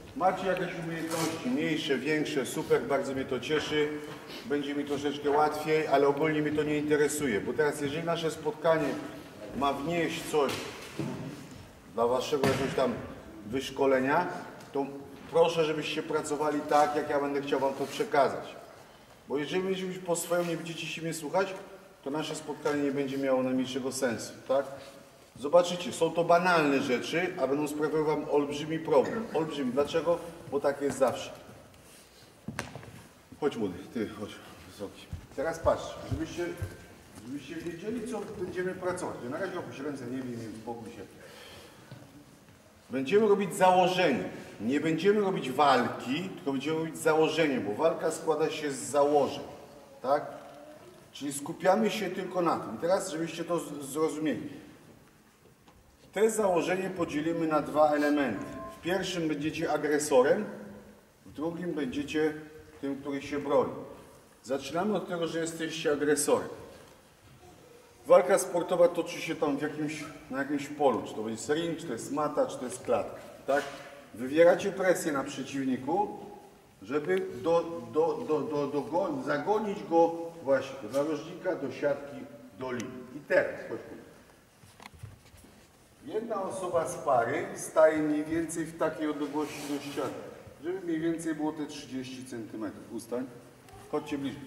Macie jakieś umiejętności, mniejsze, większe, super, bardzo mnie to cieszy. Będzie mi troszeczkę łatwiej, ale ogólnie mnie to nie interesuje, bo teraz jeżeli nasze spotkanie ma wnieść coś dla waszego jakiegoś tam wyszkolenia, to proszę, żebyście pracowali tak, jak ja będę chciał wam to przekazać. Bo jeżeli będziecie po swojemu nie będziecie się mnie słuchać, to nasze spotkanie nie będzie miało najmniejszego sensu, tak? Zobaczycie, są to banalne rzeczy, a będą sprawiały wam olbrzymi problem. Olbrzymi. Dlaczego? Bo tak jest zawsze. Chodź młody, ty chodź, wysoki. Teraz patrz, żebyście wiedzieli, co będziemy pracować. Na razie opuść ręce, nie wiem, spokój się. Będziemy robić założenie. Nie będziemy robić walki, tylko będziemy robić założenie, bo walka składa się z założeń, tak? Czyli skupiamy się tylko na tym. I teraz, żebyście to zrozumieli. Te założenie podzielimy na dwa elementy. W pierwszym będziecie agresorem, w drugim będziecie tym, który się broni. Zaczynamy od tego, że jesteście agresorem. Walka sportowa toczy się tam na jakimś polu, czy to jest ring, czy to jest mata, czy to jest klatka, tak? Wywieracie presję na przeciwniku, żeby zagonić go właśnie do narożnika, do siatki, do linii. I teraz, chodźmy. Jedna osoba z pary staje mniej więcej w takiej odległości do ściany, żeby mniej więcej było te 30 cm. Ustań. Chodźcie bliżej.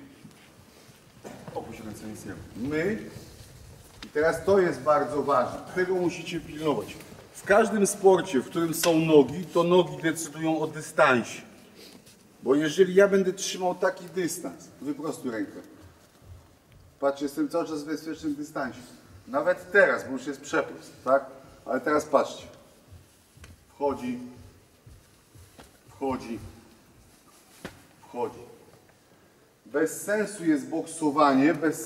Opuść ręce, nic nie ma. My, i teraz to jest bardzo ważne, tego musicie pilnować. W każdym sporcie, w którym są nogi, to nogi decydują o dystansie. Bo jeżeli ja będę trzymał taki dystans, wyprostuj rękę. Patrz, jestem cały czas w bezpiecznym dystansie. Nawet teraz, bo już jest przeprost, tak? Ale teraz patrzcie. Wchodzi, wchodzi, wchodzi. Bez sensu jest boksowanie, bez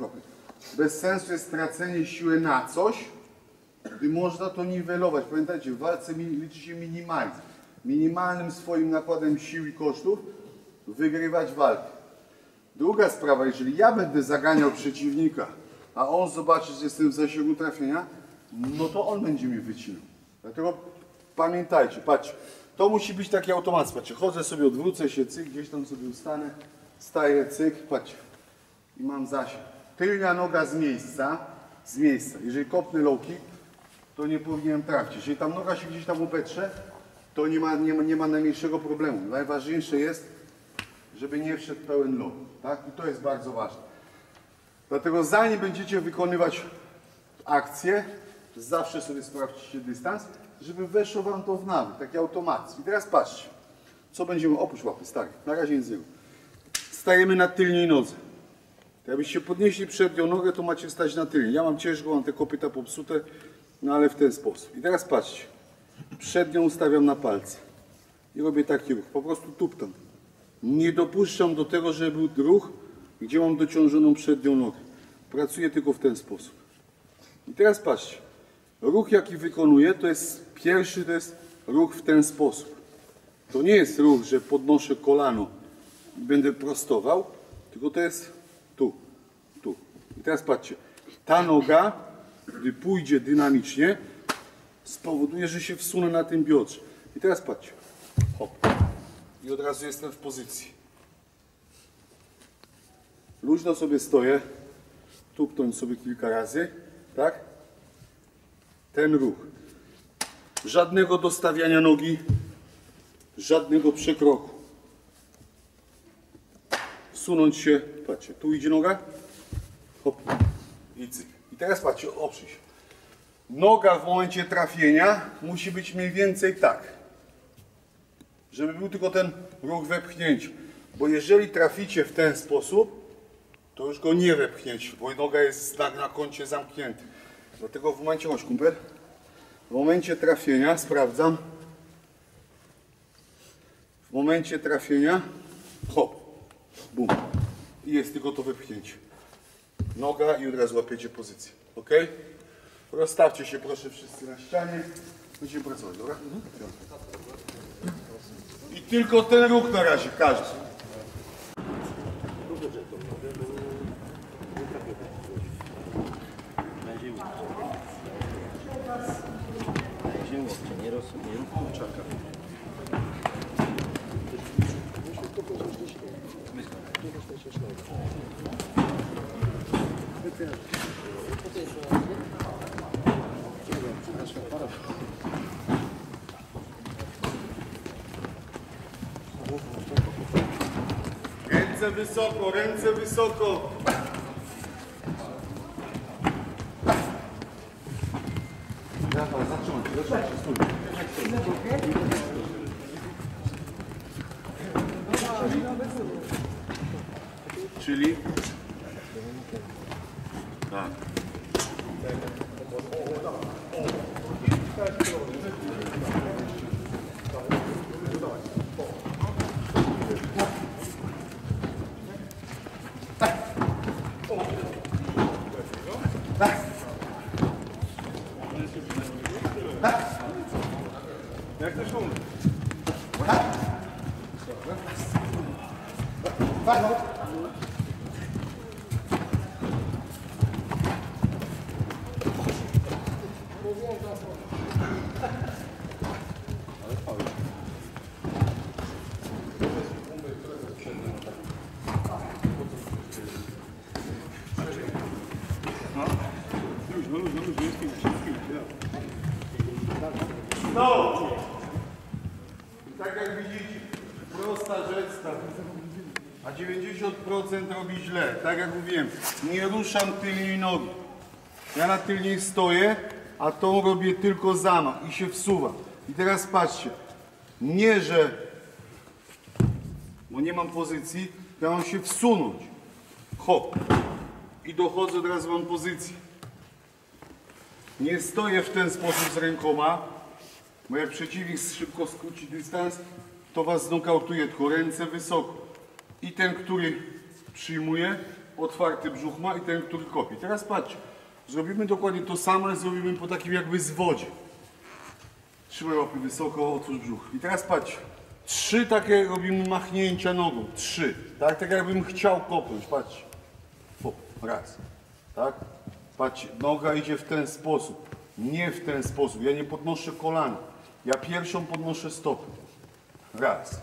sensu jest tracenie siły na coś, gdy można to niwelować. Pamiętajcie, w walce liczy się minimalizm. Minimalnym swoim nakładem sił i kosztów wygrywać walkę. Druga sprawa, jeżeli ja będę zaganiał przeciwnika, a on zobaczy, że jestem w zasięgu trafienia, no to on będzie mnie wycinał. Dlatego pamiętajcie, patrzcie, to musi być taki automat. Patrzcie, chodzę sobie, odwrócę się, cyk, gdzieś tam sobie ustanę, staję, cyk, patrzcie, i mam zasięg. Tylna noga z miejsca. Jeżeli kopnę low kick, to nie powinienem trafić. Jeżeli tam noga się gdzieś tam upetrze, to nie ma najmniejszego problemu. Najważniejsze jest, żeby nie wszedł pełen low, tak? I to jest bardzo ważne. Dlatego zanim będziecie wykonywać akcję, zawsze sobie sprawdźcie dystans, żeby weszło wam to w nawyk, taki automatyzm. I teraz patrzcie, co będziemy, opuść łapy, stary, na razie nic nie rób. Stajemy na tylnej nodze. Jakbyście podnieśli przednią nogę, to macie stać na tylnej. Ja mam ciężko, mam te kopyta popsute, no ale w ten sposób. I teraz patrzcie, przednią ustawiam na palce i robię taki ruch, po prostu tuptam. Nie dopuszczam do tego, żeby był ruch, gdzie mam dociążoną przednią nogę. Pracuję tylko w ten sposób. I teraz patrzcie, ruch jaki wykonuję, to jest pierwszy, to jest ruch w ten sposób. To nie jest ruch, że podnoszę kolano i będę prostował, tylko to jest tu, tu. I teraz patrzcie, ta noga, gdy pójdzie dynamicznie, spowoduje, że się wsunę na tym biodrze. I teraz patrzcie, hop. I od razu jestem w pozycji. Luźno sobie stoję, tupnąć sobie kilka razy, tak? Ten ruch. Żadnego dostawiania nogi, żadnego przekroku. Wsunąć się, patrzcie, tu idzie noga, hop, i cyk. I teraz patrzcie, oprzyj się. Noga w momencie trafienia musi być mniej więcej tak, żeby był tylko ten ruch wepchnięcia. Bo jeżeli traficie w ten sposób, to już go nie wepchniecie, bo noga jest na kącie zamknięty. Dlatego w momencie, chodź kumpel, w momencie trafienia, sprawdzam, w momencie trafienia, hop, bum, i jest tylko to wepchnięcie. Noga i od razu łapiecie pozycję, ok? Rozstawcie się proszę wszyscy na ścianie, będziemy pracować, dobra? I tylko ten ruch na razie, każdy. Nie rozumiem. Ręce wysoko, ręce wysoko. Zatrzymaj się, stój. Czyli? Tak. Jak to szum? No! I tak jak widzicie, prosta rzecz, a 90% robi źle. Tak jak mówiłem, nie ruszam tylnej nogi. Ja na tylnej stoję, a tą robię tylko zamach i się wsuwam. I teraz patrzcie, nie że, bo nie mam pozycji, ja mam się wsunąć. Hop. I dochodzę, teraz mam pozycję. Nie stoję w ten sposób z rękoma, bo jak przeciwnik szybko skróci dystans, to was znokautuje, tylko ręce wysoko. I ten, który przyjmuje, otwarty brzuch ma, i ten, który kopie. Teraz patrzcie, zrobimy dokładnie to samo, ale zrobimy po takim jakby zwodzie. Trzymaj łapy wysoko, otwórz brzuch. I teraz patrzcie, 3 takie robimy machnięcia nogą, 3. Tak jakbym chciał kopnąć, patrzcie. O, raz, tak? Patrzcie, noga idzie w ten sposób, nie w ten sposób. Ja nie podnoszę kolana, ja pierwszą podnoszę stopę. Raz,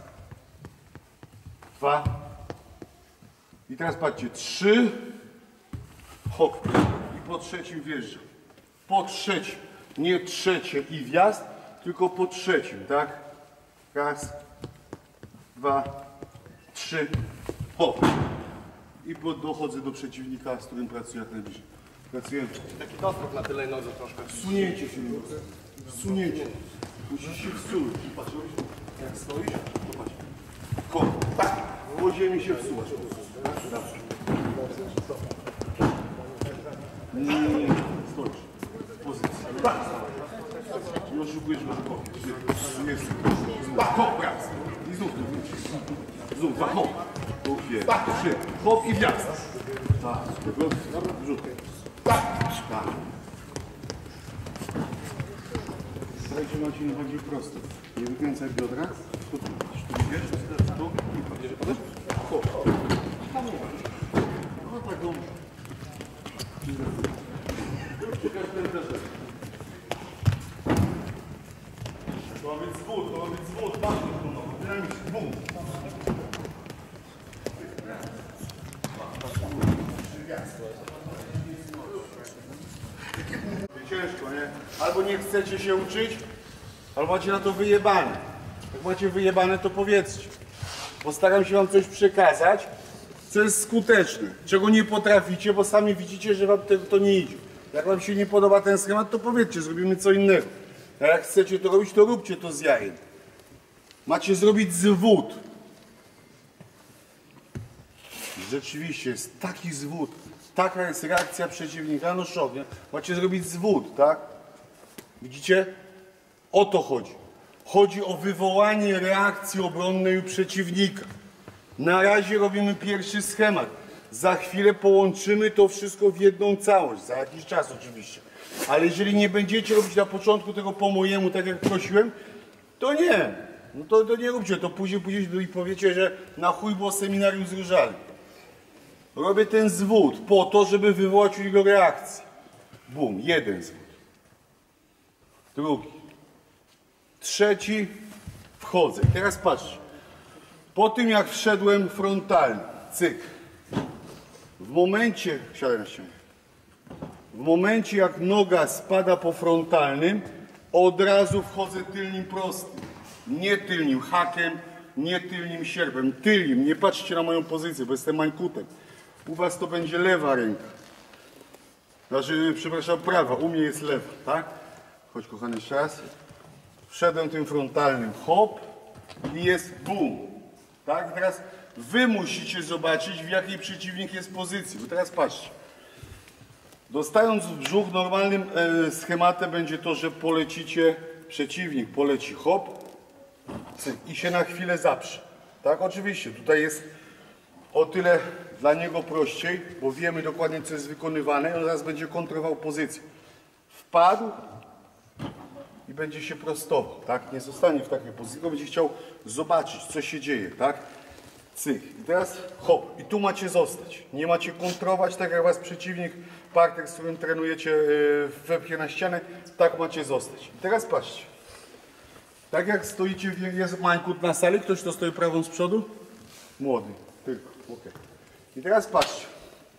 2. I teraz patrzcie, 3. Hop. I po trzecim wjeżdżam. Po trzecim. Nie trzecie i wjazd, tylko po trzecim, tak? Raz, 2, 3. Hop. I dochodzę do przeciwnika, z którym pracuję jak najbliżej. Pracujemy. Taki doskok na tylnej nodze troszkę. Wsunięcie się. Wsunięcie. Musisz się wsunąć. Patrz, jak stoisz, to patrz. Hop. Tak. Po ziemi się wsuwasz. Nie. Stoisz. Pozycja. Tak. Nie oszukujesz, że kopiesz. Jest. Hop, raz. I znów tu wrócisz. Znów, hop. Tu jest. 3. Hop i wjazd. Tak. Dobra, wrzut. Tak. Starajcie macie na bardziej prosto. Nie wykręcaj biodra. Tu wiesz, tu i patrz. Hop. No tak dobrze. To ma być zwód, bardzo trudno. Dynamicznie, bum. Ciężko, nie? Albo nie chcecie się uczyć, albo macie na to wyjebane. Jak macie wyjebane, to powiedzcie. Postaram się wam coś przekazać, co jest skuteczne, czego nie potraficie, bo sami widzicie, że wam to nie idzie. Jak wam się nie podoba ten schemat, to powiedzcie, zrobimy co innego. A jak chcecie to robić, to róbcie to z jajem. Macie zrobić zwód. Rzeczywiście jest taki zwód, taka jest reakcja przeciwnika, no szok, nie? Macie zrobić zwód, tak? Widzicie? O to chodzi. Chodzi o wywołanie reakcji obronnej u przeciwnika. Na razie robimy pierwszy schemat. Za chwilę połączymy to wszystko w jedną całość, za jakiś czas oczywiście. Ale jeżeli nie będziecie robić na początku tego po mojemu, tak jak prosiłem, to nie. No to nie róbcie, to później i powiecie, że na chuj było seminarium z Różali. Robię ten zwód po to, żeby wywołać u niego reakcję. Bum, jeden zwód. Drugi. Trzeci. Wchodzę. I teraz patrzcie. Po tym jak wszedłem frontalnie, cyk. W momencie, siadaj na ścianę. W momencie jak noga spada po frontalnym, od razu wchodzę tylnym prostym. Nie tylnym hakiem, nie tylnym sierpem. Tylnym. Nie patrzcie na moją pozycję, bo jestem mańkutem. U was to będzie lewa ręka. Znaczy, przepraszam, prawa. U mnie jest lewa, tak? Chodź, kochany, jeszcze raz. Wszedłem tym frontalnym. Hop. I jest bum. Tak? Teraz wy musicie zobaczyć, w jakiej przeciwnik jest pozycji. Bo teraz patrzcie. Dostając w brzuch, normalnym schematem będzie to, że polecicie, przeciwnik poleci hop cyk, i się na chwilę zaprze. Tak, oczywiście, tutaj jest o tyle dla niego prościej, bo wiemy dokładnie, co jest wykonywane i on zaraz będzie kontrował pozycję. Wpadł i będzie się prostował, tak? Nie zostanie w takiej pozycji, tylko będzie chciał zobaczyć, co się dzieje, tak? Cyk. I teraz hop. I tu macie zostać. Nie macie kontrować, tak jak was przeciwnik, partner, z którym trenujecie, wepchnie na ścianę, tak macie zostać. I teraz patrzcie. Tak jak stoicie, jest mańkut na sali, ktoś to stoi prawą z przodu? Młody. Tylko. Okay. I teraz patrzcie.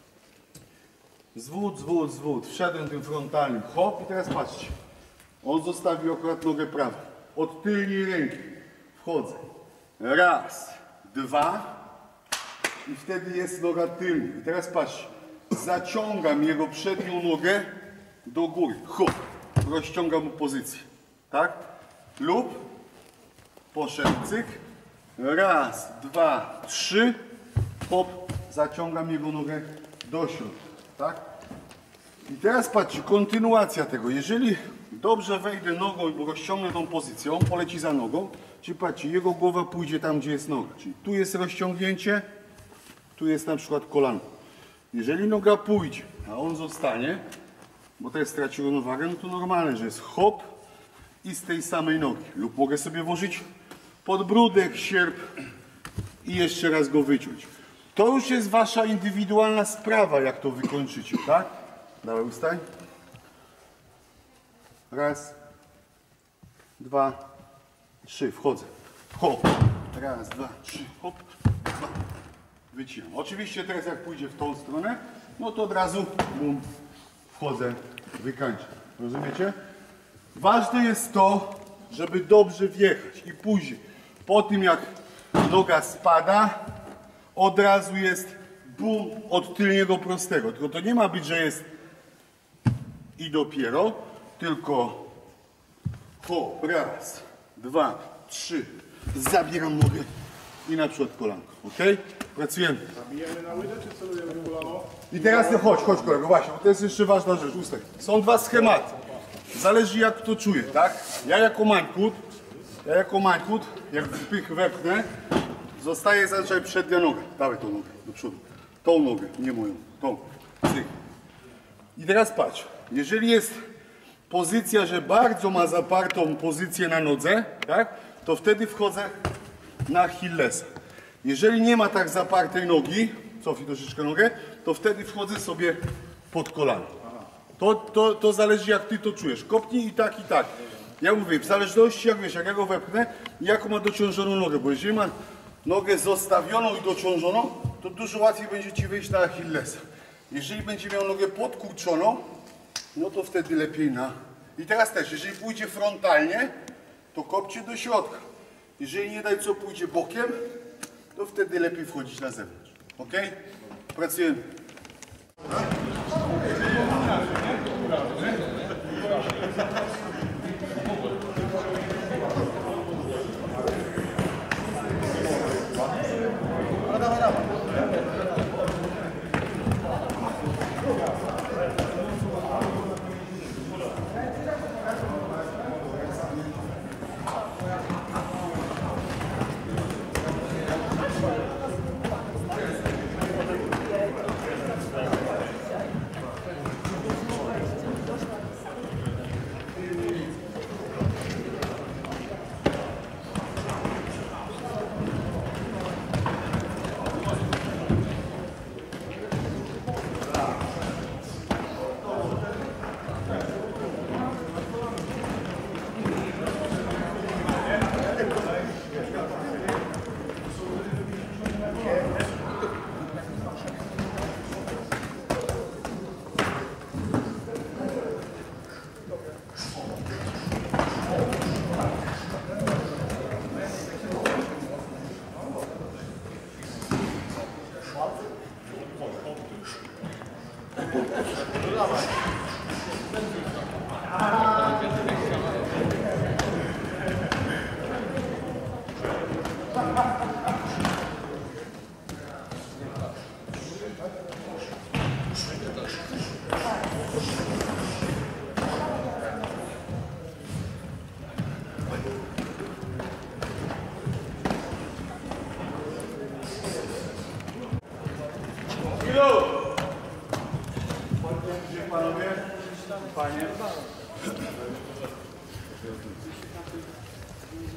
Zwód, zwód, zwód. Wszedłem tym frontalnym. Hop. I teraz patrzcie. On zostawił akurat nogę prawą. Od tylnej ręki wchodzę. Raz, dwa. I wtedy jest noga tylna. I teraz patrzcie. Zaciągam jego przednią nogę do góry. Hop. Rozciągam mu pozycję. Tak? Lub poszedł cyk. Raz, dwa, trzy. Hop. Zaciągam jego nogę do środka. Tak? I teraz patrzcie, kontynuacja tego. Jeżeli dobrze wejdę nogą i rozciągnę tą pozycję, on poleci za nogą, czyli patrzcie, jego głowa pójdzie tam, gdzie jest noga. Czyli tu jest rozciągnięcie, tu jest na przykład kolano. Jeżeli noga pójdzie, a on zostanie, bo teraz stracił równowagę, no to normalne, że jest hop i z tej samej nogi. Lub mogę sobie włożyć podbródek, sierp i jeszcze raz go wyciąć. To już jest wasza indywidualna sprawa, jak to wykończycie, tak? Dawaj, ustań. Raz, dwa, trzy, wchodzę. Hop. Raz, dwa, trzy, hop. Dwa. Wycinam. Oczywiście teraz jak pójdzie w tą stronę, no to od razu bum, wchodzę, wykańczam. Rozumiecie? Ważne jest to, żeby dobrze wjechać i później, po tym jak noga spada, od razu jest bum od tylniego prostego. Tylko to nie ma być, że jest i dopiero, tylko hop, raz, dwa, trzy, zabieram nogę i na przykład kolanko, ok? Pracujemy. Zabijemy na łydę, czy celujemy w kolano? I teraz to chodź kolego, właśnie, bo to jest jeszcze ważna rzecz, ustań. Są dwa schematy, zależy jak kto czuje, tak? Ja jako mańkut, jak wpych wepchnę, zostaje zazwyczaj przednia noga. Dawaj tą nogę do przodu, tą nogę, nie moją, tą, cyk. I teraz patrz, jeżeli jest pozycja, że bardzo ma zapartą pozycję na nodze, tak, to wtedy wchodzę na Achillesa. Jeżeli nie ma tak zapartej nogi, cofnij troszeczkę nogę, to wtedy wchodzę sobie pod kolano. To zależy jak ty to czujesz. Kopnij i tak, i tak. Ja mówię, w zależności jak wiesz, jak ja go wepchnę, jaką ma dociążoną nogę, bo jeżeli ma nogę zostawioną i dociążoną, to dużo łatwiej będzie ci wyjść na Achillesa. Jeżeli będzie miał nogę podkurczoną, no to wtedy lepiej na... I teraz też, jeżeli pójdzie frontalnie, to kopcie do środka. Jeżeli nie daj co pójdzie bokiem, to wtedy lepiej wchodzić na zewnątrz. Ok? Pracujemy.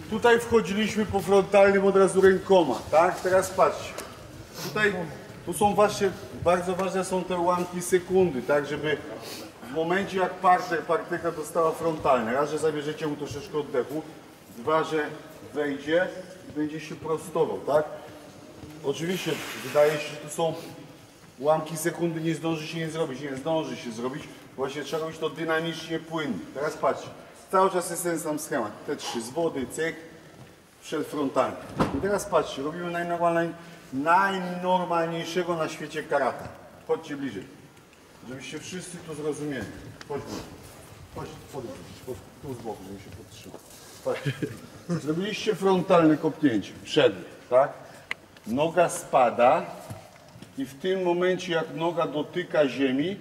Tutaj wchodziliśmy po frontalnym od razu rękoma, tak? Teraz patrzcie. Tutaj, tu są właśnie, bardzo ważne są te ułamki sekundy, tak? Żeby w momencie jak partyka dostała frontalne, raz, że zabierzecie mu troszeczkę oddechu, dwa, że wejdzie i będzie się prostował, tak? Oczywiście wydaje się, że tu są ułamki sekundy, nie zdąży się nie zrobić, nie zdąży się zrobić. Właśnie trzeba robić to dynamicznie, płynnie. Teraz patrzcie, cały czas jest ten sam schemat. Te trzy z wody, cyk, przedfrontalny. I teraz patrzcie, robimy najnormalniejszego na świecie karate. Chodźcie bliżej, żebyście wszyscy to zrozumieli. Chodźmy. Chodź, tu z boku, żeby się podtrzymał. Patrzcie. Zrobiliście frontalne kopnięcie, przed, tak? Noga spada i w tym momencie, jak noga dotyka ziemi,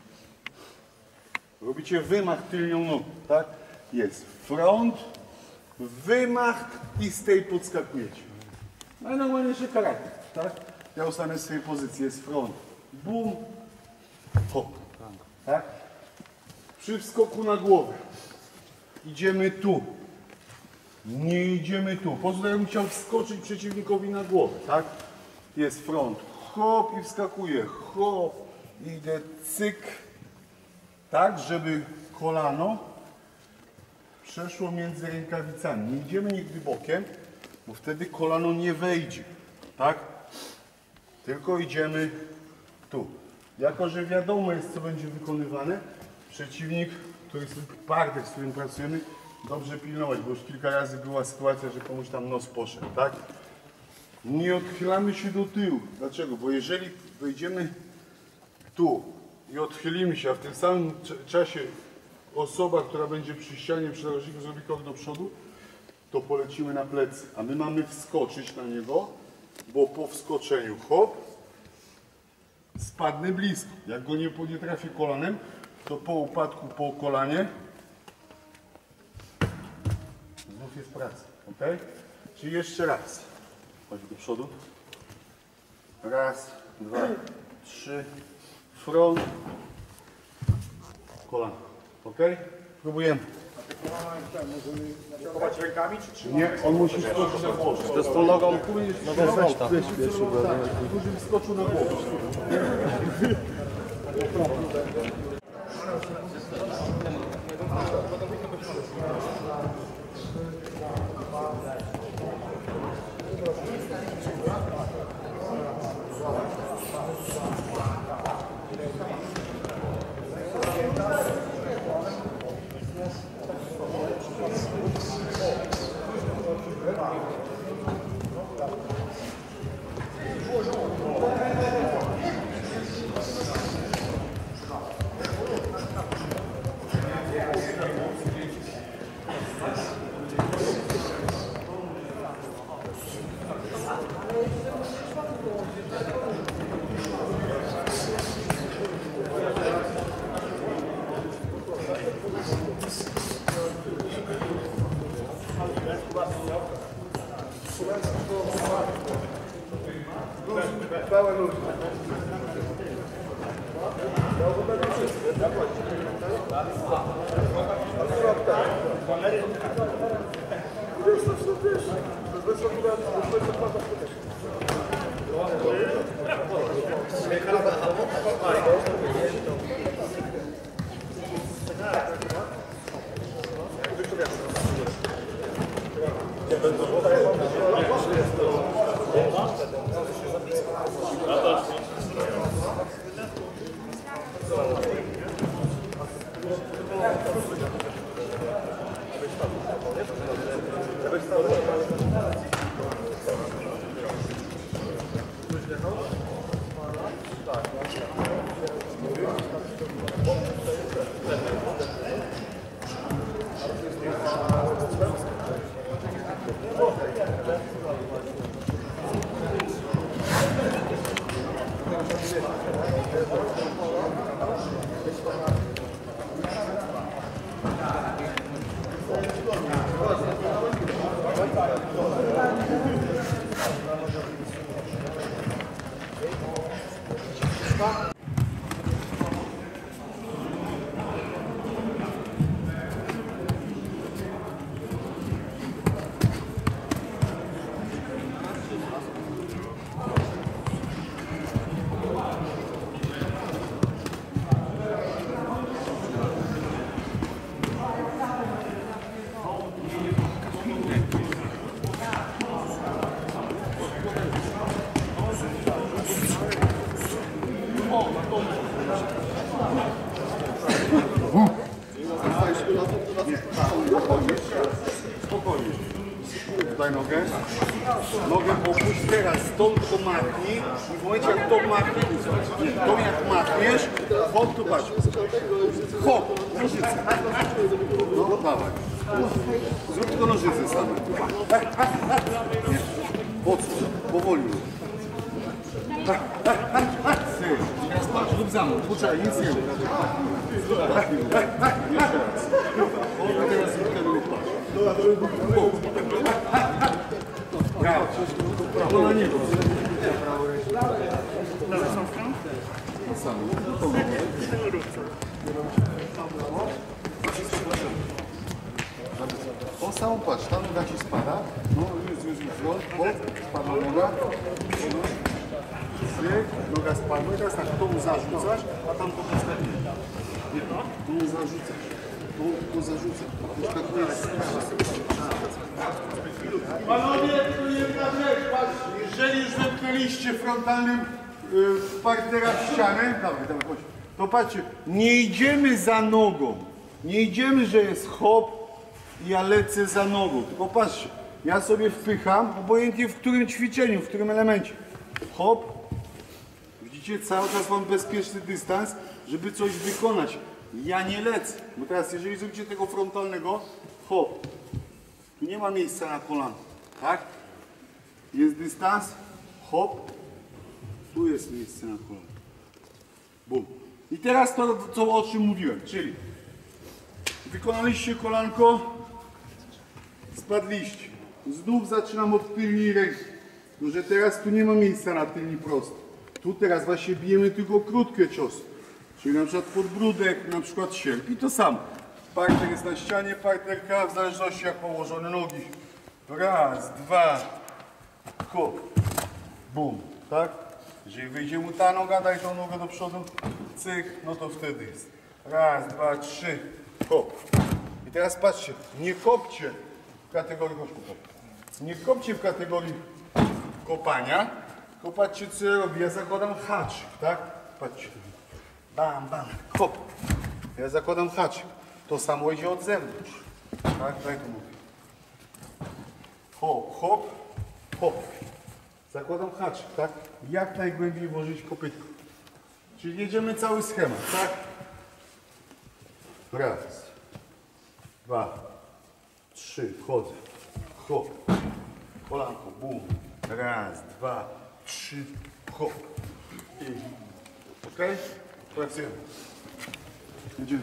robicie wymach tylnią nogą, tak? Jest front, wymach i z tej podskakujecie. Najnormalniejsze karate, tak? Ja ustanę w swojej pozycji, jest front, bum, hop, tak? Przy wskoku na głowę idziemy tu, nie idziemy tu. Po prostu ja bym chciał wskoczyć przeciwnikowi na głowę, tak? Jest front, hop i wskakuję, hop, idę, cyk, tak, żeby kolano przeszło między rękawicami. Nie idziemy nigdy bokiem, bo wtedy kolano nie wejdzie, tak? Tylko idziemy tu. Jako że wiadomo jest, co będzie wykonywane, przeciwnik, to jest partner, z którym pracujemy, dobrze pilnować, bo już kilka razy była sytuacja, że komuś tam nos poszedł, tak? Nie odchylamy się do tyłu. Dlaczego? Bo jeżeli wejdziemy tu i odchylimy się, a w tym samym czasie osoba, która będzie przy ścianie, przy narożniku zrobi krok do przodu, to polecimy na plecy. A my mamy wskoczyć na niego, bo po wskoczeniu hop, spadnę blisko. Jak go nie trafię kolanem, to po upadku po kolanie znów jest praca. Ok? Czyli jeszcze raz. Chodź do przodu. Raz, dwa, trzy. Front. Kolana. Ok? Próbujemy. Chować rękami czy trzymać? Nie, on musi wskoczyć na głowę. To z tą nogą wskoczył na głowę. Spokojnie. Daj nogę. Nogę popuść teraz, stąd to machnij i w momencie jak to machniesz, nie, to jak machniesz, hop, tu patrz. Hop, nożyce. No, dawaj. Zrób tylko nożyce same. Nie, odsłon, powoli. Teraz patrz, rób za mną, poczekaj, nic nie rób. Jeszcze raz. A teraz zrób tego lub patrz. Brawo. To na niego. Na sam. O, sam patrz, ta noga ci spada. No, już, spadła noga. Noga spadła, teraz tak, to mu zarzucasz, a tam to postawimy. Nie, to mu zarzucasz. To zarzucasz. To jest Panowie, tu jedna rzecz, patrz, jeżeli już wepchnęliście frontalnym partnera w ścianę, dawaj, chodź, to patrzcie, nie idziemy za nogą, nie idziemy, że jest hop i ja lecę za nogą, tylko patrzcie, ja sobie wpycham, obojętnie w którym ćwiczeniu, w którym elemencie, hop, widzicie, cały czas mam bezpieczny dystans, żeby coś wykonać, ja nie lecę, bo teraz jeżeli zrobicie tego frontalnego, hop, tu nie ma miejsca na kolano, tak? Jest dystans, hop, tu jest miejsce na kolano. Bum. I teraz to, o czym mówiłem, czyli wykonaliście kolanko, spadliście. Znów zaczynam od tylnej ręki, no, że teraz tu nie ma miejsca na tylni prosty. Tu teraz właśnie bijemy tylko krótkie ciosy, czyli na przykład podbródek, na przykład sierp i to samo. Partner jest na ścianie, partnerka w zależności jak położone nogi. Raz, dwa, hop, bum, tak? Jeżeli wyjdzie mu ta noga, daj tą nogę do przodu, cyk, no to wtedy jest. Raz, dwa, trzy, hop. I teraz patrzcie, nie kopcie w kategorii, nie kopcie w kategorii kopania, tylko patrzcie co ja robię, ja zakładam haczyk, tak? Patrzcie, bam, bam, hop. Ja zakładam haczyk. To samo idzie od zewnątrz. Tak, daj to mówię. Hop, hop, hop. Zakładam haczyk, tak? Jak najgłębiej włożyć kopytko. Czyli jedziemy cały schemat, tak? Raz, dwa, trzy, wchodzę. Hop. Kolanko, bum. Raz, dwa, trzy, hop. Ok? Pracujemy. Jedziemy.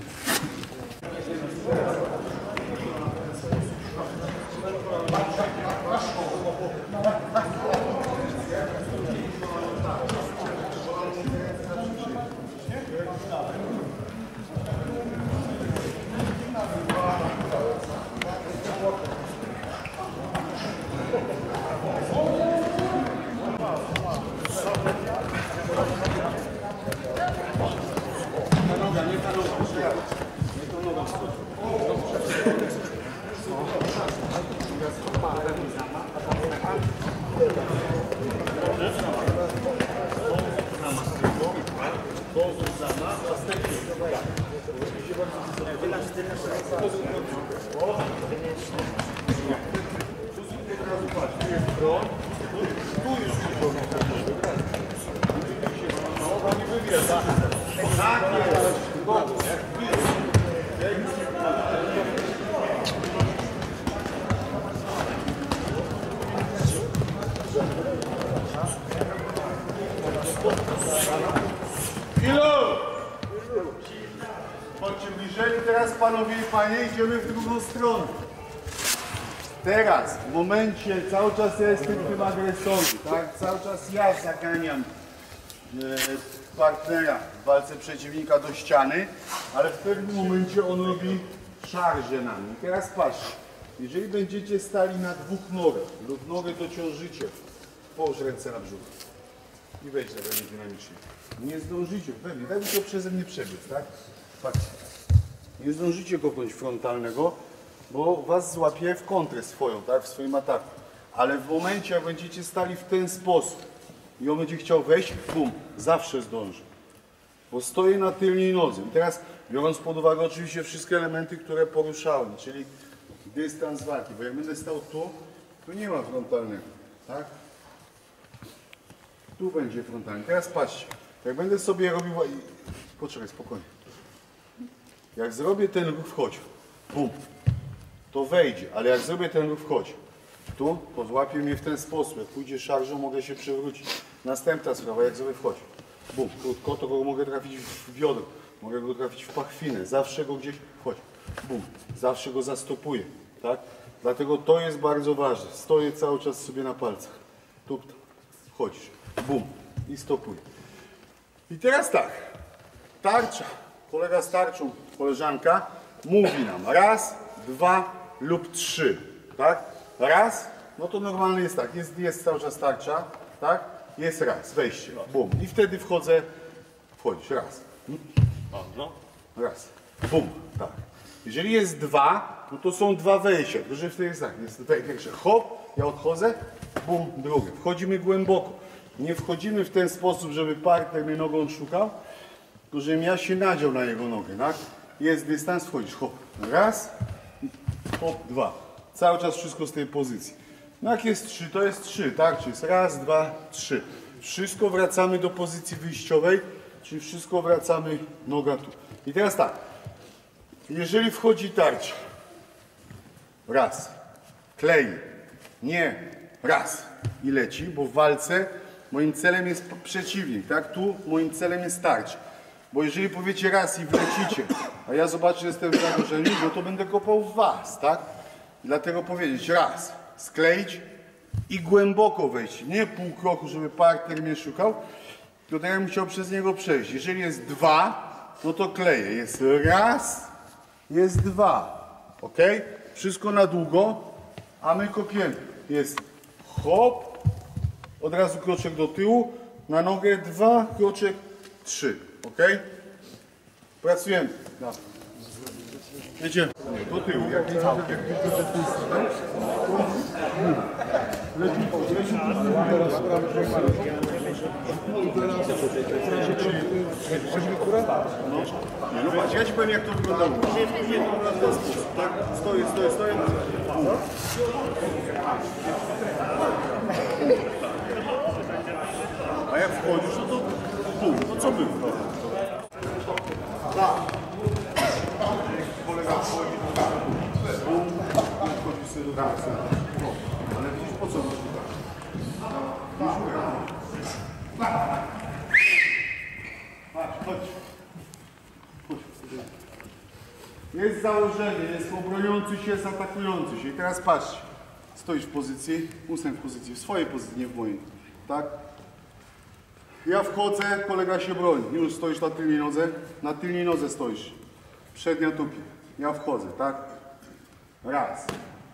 Chodźcie bliżej, teraz panowie i panie idziemy w drugą stronę. Teraz, w momencie, cały czas ja jestem tym agresorem, tak? Cały czas ja zaganiam partnera w walce przeciwnika do ściany, ale w pewnym momencie on robi szarżę na mnie. I teraz patrzcie, jeżeli będziecie stali na dwóch nogach lub nogę dociążycie, połóż ręce na brzuch i wejdź na pewnie dynamicznie. Nie zdążycie, pewnie, tak by to przeze mnie przebiec, tak? Patrzcie, nie zdążycie kopnąć frontalnego, bo was złapie w kontrę swoją, tak? W swoim ataku. Ale w momencie, jak będziecie stali w ten sposób i on będzie chciał wejść, bum, zawsze zdąży. Bo stoję na tylnej nodze. I teraz Biorąc pod uwagę oczywiście wszystkie elementy, które poruszałem, czyli dystans walki, bo jak będę stał tu, to nie ma frontalnego, tak? Tu będzie frontalny. Teraz patrzcie, jak będę sobie robił... Poczekaj, spokojnie. Jak zrobię ten ruch wchodź, bum, to wejdzie, ale jak zrobię ten ruch wchodź, tu, to złapie mnie w ten sposób. Jak pójdzie szarżą, mogę się przewrócić. Następna sprawa, jak zrobię wchodź, bum, krótko, to go mogę trafić w biodro, mogę go trafić w pachwinę, zawsze go gdzieś wchodź, bum, zawsze go zastopuję, tak? Dlatego to jest bardzo ważne. Stoję cały czas sobie na palcach. Tu wchodzisz, bum, i stopuję. I teraz tak, tarcza, kolega z tarczą, koleżanka, mówi nam raz, dwa lub trzy, tak? Raz, no to normalnie jest tak, jest cały czas tarcza, tak? Jest raz, wejście, bum. I wtedy wchodzisz, raz. Raz, bum, tak. Jeżeli jest dwa, no to są dwa wejścia, tylko że wtedy jest tak, jest tutaj pierwsze hop, ja odchodzę, bum, drugie. Wchodzimy głęboko. Nie wchodzimy w ten sposób, żeby partner mnie nogą szukał, tylko żebym ja się nadział na jego nogę, tak? Jest dystans, wchodzisz, hop, raz, hop, dwa. Cały czas wszystko z tej pozycji. No jak jest trzy, to jest trzy, tak? Czyli jest raz, dwa, trzy. Wszystko wracamy do pozycji wyjściowej, czyli wszystko wracamy noga tu. I teraz tak, jeżeli wchodzi tarcza, raz, klei, nie, raz i leci, bo w walce moim celem jest przeciwnik, tak? Tu moim celem jest tarcza. Bo jeżeli powiecie raz i wlecicie, a ja zobaczę, że jestem w zagrożeniu, no to będę kopał w was, tak? Dlatego powiedzieć raz, skleić i głęboko wejść. Nie pół kroku, żeby partner mnie szukał, to ja bym musiał przez niego przejść. Jeżeli jest dwa, no to kleję. Jest raz, jest dwa. Ok? Wszystko na długo, a my kopiemy. Jest hop, od razu kroczek do tyłu, na nogę dwa, kroczek trzy. Ok? Pracujemy. No. Jedziemy. Do tyłu. Jak nie widzę, jak tylko te tę stronę. No patrz, ja ci powiem, jak to wyglądało. Tak? Stoję. A jak wchodzisz, no to tu, no co było? Tak. Kolega wchodzi, wchodzi sobie do pracy. Ale widzisz, po co masz tak? Chodź. Jest założenie, jest obroniący się, jest atakujący się. I teraz patrzcie. Stoisz w pozycji, ósem w pozycji, w swojej pozycji, nie w mojej. Tak? Ja wchodzę, kolega się broni. Już stoisz na tylnej nodze. Na tylnej nodze stoisz. Przednia tupie. Ja wchodzę, tak? Raz.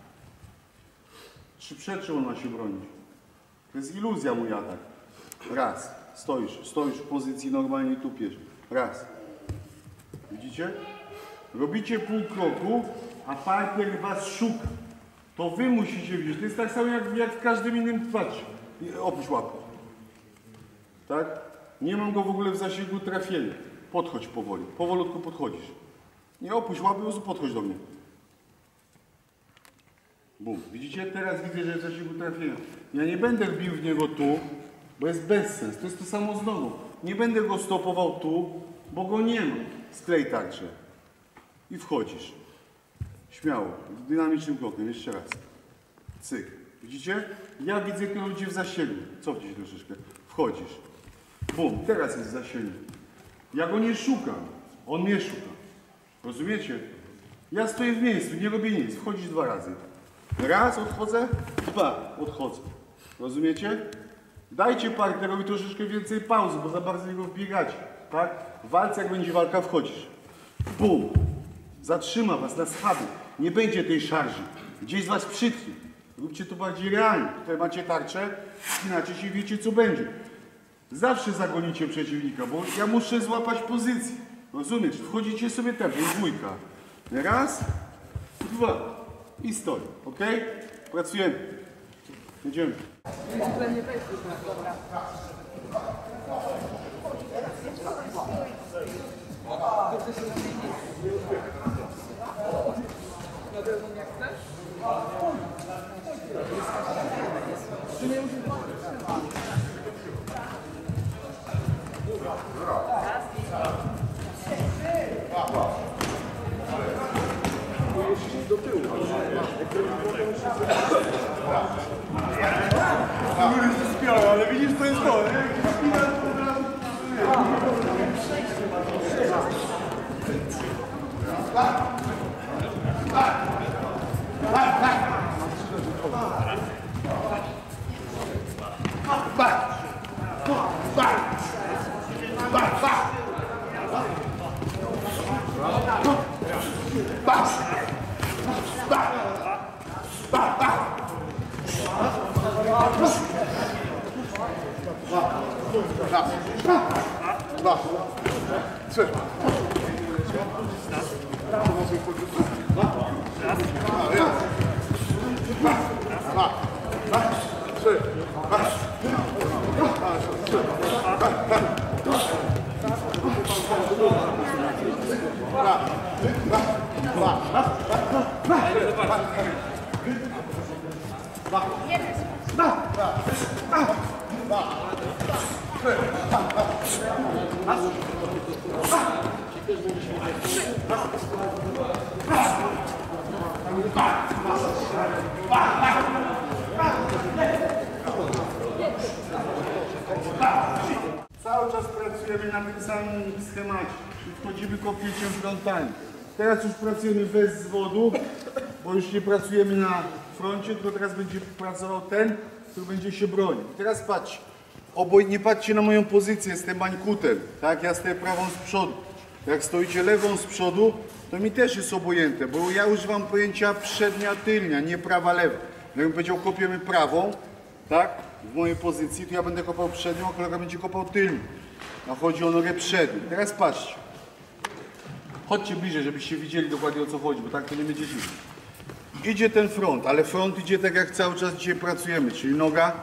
Przed czym on ma się bronić? To jest iluzja mój atak. Raz. Stoisz w pozycji normalnie tupiesz. Raz. Widzicie? Robicie pół kroku, a partner was szuka. To wy musicie widzieć. To jest tak samo jak w każdym innym patrz. Opuść łapę. Tak? Nie mam go w ogóle w zasięgu trafienia. Podchodź powoli. Powolutku podchodzisz. Nie opuść łapy, po prostu podchodź do mnie. Bum. Widzicie? Teraz widzę, że jest w zasięgu trafienia. Ja nie będę wbił w niego tu, bo jest bezsens. To jest to samo z nogą. Nie będę go stopował tu, bo go nie ma. Sklej tarczę. I wchodzisz. Śmiało. Dynamicznym krokiem. Jeszcze raz. Cyk. Widzicie? Ja widzę ludzi w zasięgu. Cofnij się troszeczkę. Wchodzisz. Bum. Teraz jest w zasięgu. Ja go nie szukam. On mnie szuka. Rozumiecie? Ja stoję w miejscu. Nie robię nic. Wchodzisz dwa razy. Raz odchodzę. Dwa odchodzę. Rozumiecie? Dajcie partnerowi troszeczkę więcej pauzy, bo za bardzo niego wbiegacie. Tak? W walce, jak będzie walka, wchodzisz. Bum. Zatrzyma was na schody. Nie będzie tej szarży. Gdzieś z was przytnie. Róbcie to bardziej realnie. Tutaj macie tarczę, inaczej się wiecie, co będzie. Zawsze zagonicie przeciwnika, bo ja muszę złapać pozycję. Rozumiesz? Wchodzicie sobie tam, jest dwójka. Raz, dwa i stoi. Ok? Pracujemy. Jedziemy. Ale widzisz, to jest to, nie? Cały czas pracujemy na tym samym schemacie i wchodzimy kopnięciem frontalnym. Teraz już pracujemy bez zwodu, bo już nie pracujemy na froncie, tylko teraz będzie pracował ten, który będzie się bronił. I teraz patrzcie, obojętnie patrzcie na moją pozycję, jestem mańkutem, tak? Ja stoję prawą z przodu. Jak stoicie lewą z przodu, to mi też jest obojętne, bo ja używam pojęcia przednia, tylnia, nie prawa, lewa. Jakbym powiedział, kopiemy prawą, tak? W mojej pozycji, to ja będę kopał przednią, a kolega będzie kopał tylnią. A chodzi o nogę przednią. Teraz patrzcie. Chodźcie bliżej, żebyście widzieli dokładnie, o co chodzi, bo tak to nie będziecie widzieć. Idzie ten front, ale front idzie tak, jak cały czas dzisiaj pracujemy, czyli noga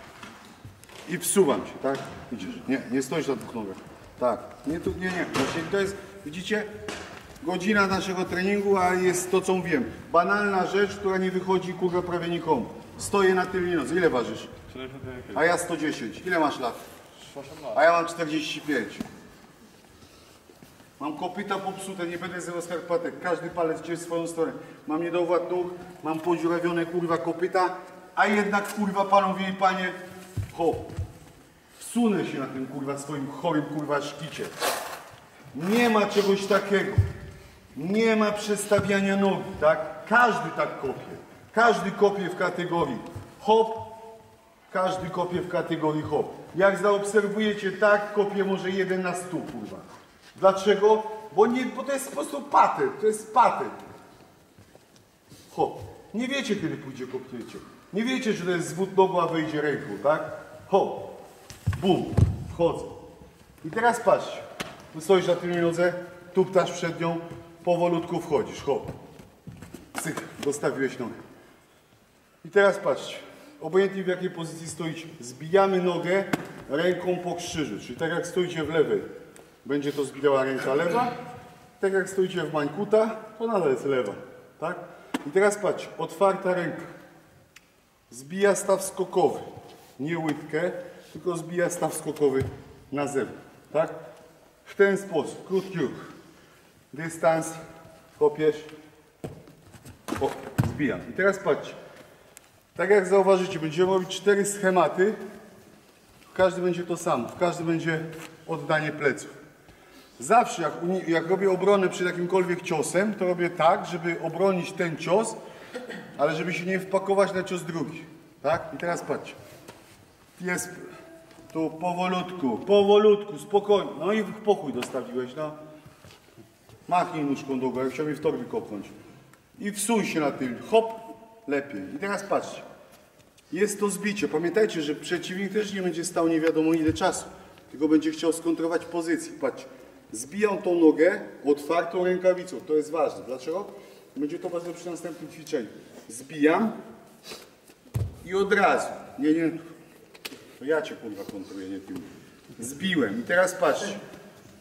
i wsuwam się, tak? Idziesz. Nie stoisz na dwóch nogach. Tak. Nie. Właśnie to jest, widzicie, godzina naszego treningu, a jest to, co mówiłem. Banalna rzecz, która nie wychodzi, kurwa, prawie nikomu. Stoję na tylnej nodze. Ile ważysz? A ja 110. Ile masz lat? A ja mam 45. Mam kopyta popsute, nie będę zero skarpatek. Każdy palec idzie w swoją stronę. Mam niedowład nóg, mam podziurawione, kurwa, kopyta, a jednak, kurwa, panowie i panie, hop. Wsunę się na tym, kurwa, swoim chorym, kurwa, szkicie. Nie ma czegoś takiego. Nie ma przestawiania nogi, tak? Każdy tak kopie. Każdy kopie w kategorii hop, każdy kopie w kategorii hop. Jak zaobserwujecie, tak kopie może 1 na 100, kurwa. Dlaczego? Bo to jest po prostu patent, to jest patent. Hop. Nie wiecie, kiedy pójdzie kopnięcie. Nie wiecie, że to jest zwód nogą, a wejdzie ręką, tak? Hop. Bum. Wchodzę. I teraz patrzcie. Tu stoisz na tylnej nodze, tuptasz przed nią, powolutku wchodzisz. Hop. Cyk. Dostawiłeś nogę. I teraz patrzcie. Obojętnie w jakiej pozycji stoicie. Zbijamy nogę ręką po krzyżu. Czyli tak jak stoicie w lewej, będzie to zbijała ręka lewa. Tak jak stoicie w mańkuta, to nadal jest lewa. Tak? I teraz patrzcie. Otwarta ręka. Zbija staw skokowy. Nie łydkę, tylko zbija staw skokowy na zewnątrz. Tak? W ten sposób. Krótki ruch. Dystans. Kopiesz. O, zbijam. I teraz patrzcie. Tak jak zauważycie, będziemy robić 4 schematy. Każdy będzie to samo. W każdym będzie oddanie pleców. Zawsze jak robię obronę przed jakimkolwiek ciosem, to robię tak, żeby obronić ten cios, ale żeby się nie wpakować na cios drugi. Tak? I teraz patrzcie. Jest tu powolutku, spokojnie. No i pokój dostawiłeś, no. Machnij nóżką do góry, chciał mi w torbie kopnąć. I wsuń się na tył. Hop, lepiej. I teraz patrzcie. Jest to zbicie. Pamiętajcie, że przeciwnik też nie będzie stał nie wiadomo ile czasu, tylko będzie chciał skontrować pozycję. Patrzcie. Zbijam tą nogę otwartą rękawicą. To jest ważne. Dlaczego? Będzie to ważne przy następnym ćwiczeniu. Zbijam i od razu. Nie. To ja cię, kurwa, kontroluję, nie ty. Zbiłem. I teraz patrzcie.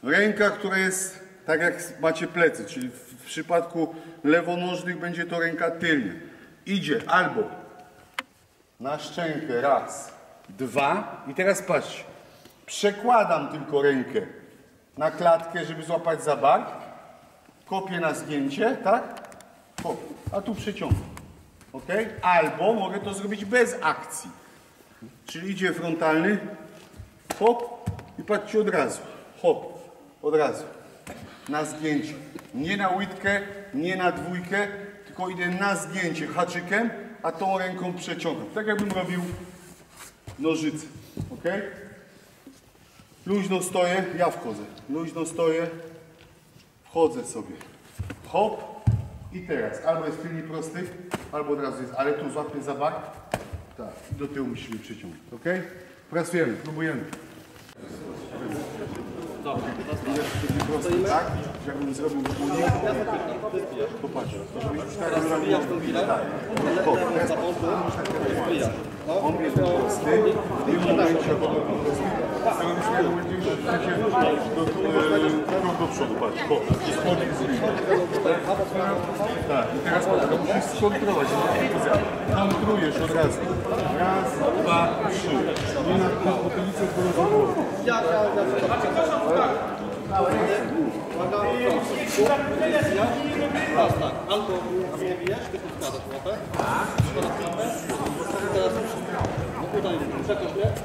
Ręka, która jest tak jak macie plecy, czyli w przypadku lewonożnych będzie to ręka tylnia. Idzie albo na szczękę, raz, dwa i teraz patrzcie, przekładam tylko rękę na klatkę, żeby złapać za bark, kopię na zgięcie, tak? Hop, a tu przeciągam, ok? Albo mogę to zrobić bez akcji, czyli idzie frontalny, hop i patrzcie od razu, hop, od razu, na zgięcie, nie na łydkę, nie na dwójkę, tylko idę na zgięcie haczykiem, a tą ręką przeciągam, tak jakbym robił nożyce, ok? Luźno stoję, ja wchodzę, luźno stoję, wchodzę sobie, hop i teraz, albo jest tylnie prosty, albo od razu jest, ale tu złapię za bark, tak, i do tyłu musimy przyciągnąć, ok? Pracujemy, próbujemy. Prosty, tak? Jakbym zrobił wspólnie, popatrz, to żebyś tak zrobił, hop, on jest prosty, w tym momencie, jak on robi prosty, do przodu, patrz, hop, spodnie z tak, i teraz patrz, to musisz skontrolować, kontrujesz od razu. Raz, dwa, trzy. Nie na potylicę, tylko albo zbijesz, ty podkładasz łapę, teraz udaj, przekaż mnie.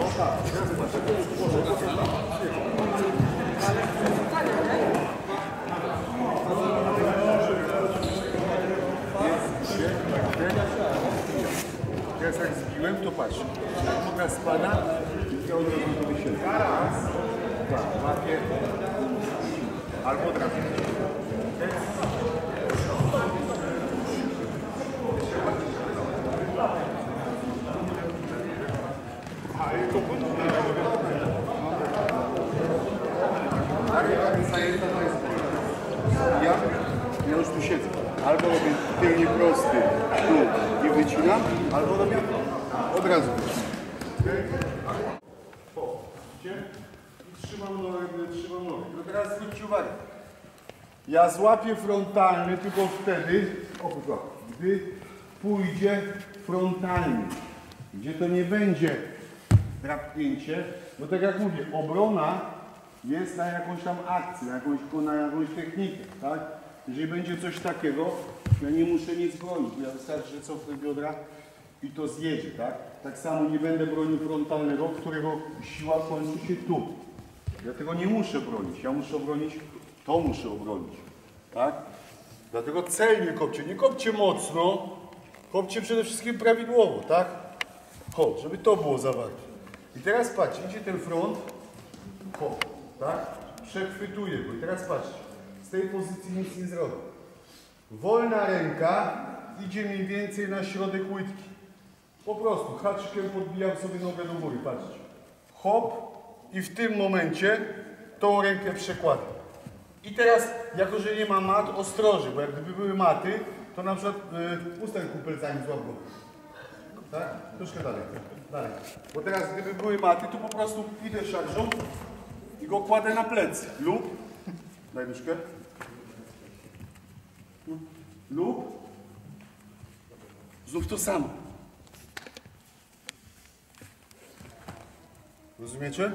Teraz jak zbiłem, to patrz, noga spada i ja od razu to wysiedzę. Raz, dwa, łapię, albo od razu. Ja już tu siedzę. Albo robię tylnie prosty, tu nie wycinam, albo robię od razu. I trzymam nogę, trzymam nogę. No teraz zwróćcie uwagę. Ja złapię frontalny tylko wtedy, gdy pójdzie frontalnie. Gdzie to nie będzie drapnięcie, bo tak jak mówię, obrona jest na jakąś tam akcję, na jakąś technikę, tak? Jeżeli będzie coś takiego, ja nie muszę nic bronić, ja wystarczy, że cofnę biodra i to zjedzie, tak? Tak samo nie będę bronił frontalnego, którego siła kończy się tu. Ja tego nie muszę bronić, ja muszę obronić, to muszę obronić, tak? Dlatego celnie kopcie, nie kopcie mocno, kopcie przede wszystkim prawidłowo, tak? Hop, żeby to było zawarte. I teraz patrzcie, idzie ten front, hop, tak? Przechwytuję go i teraz patrzcie. Z tej pozycji nic nie zrobię. Wolna ręka idzie mniej więcej na środek łydki. Po prostu haczykiem podbijam sobie nogę do góry, patrzcie. Hop i w tym momencie tą rękę przekładam. I teraz, jako że nie ma mat, ostrożnie, bo jak gdyby były maty, to na przykład ustań kupelcami złap go. Tak? Troszkę dalej. Dalej. Bo teraz, gdyby były maty, to po prostu idę szarżą i go kładę na plecy. Lub, daj nóżkę. Lub znów to samo. Rozumiecie?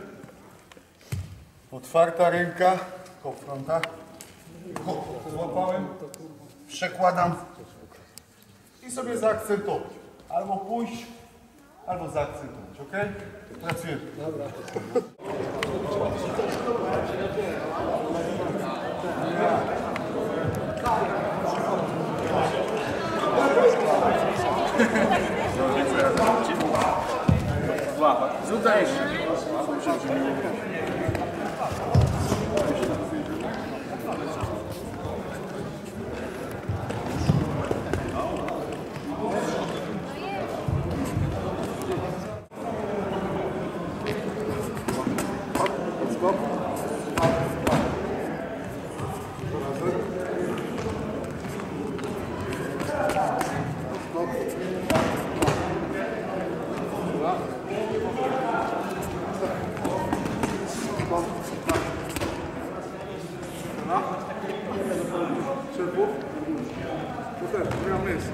Otwarta ręka, hop, fronta. Hop, złapałem, przekładam i sobie zaakcentować. Albo pójść, albo zaakcentować, ok? Pracujemy. Dobra. Zrób jeszcze. Stop. Nie mam miejsca.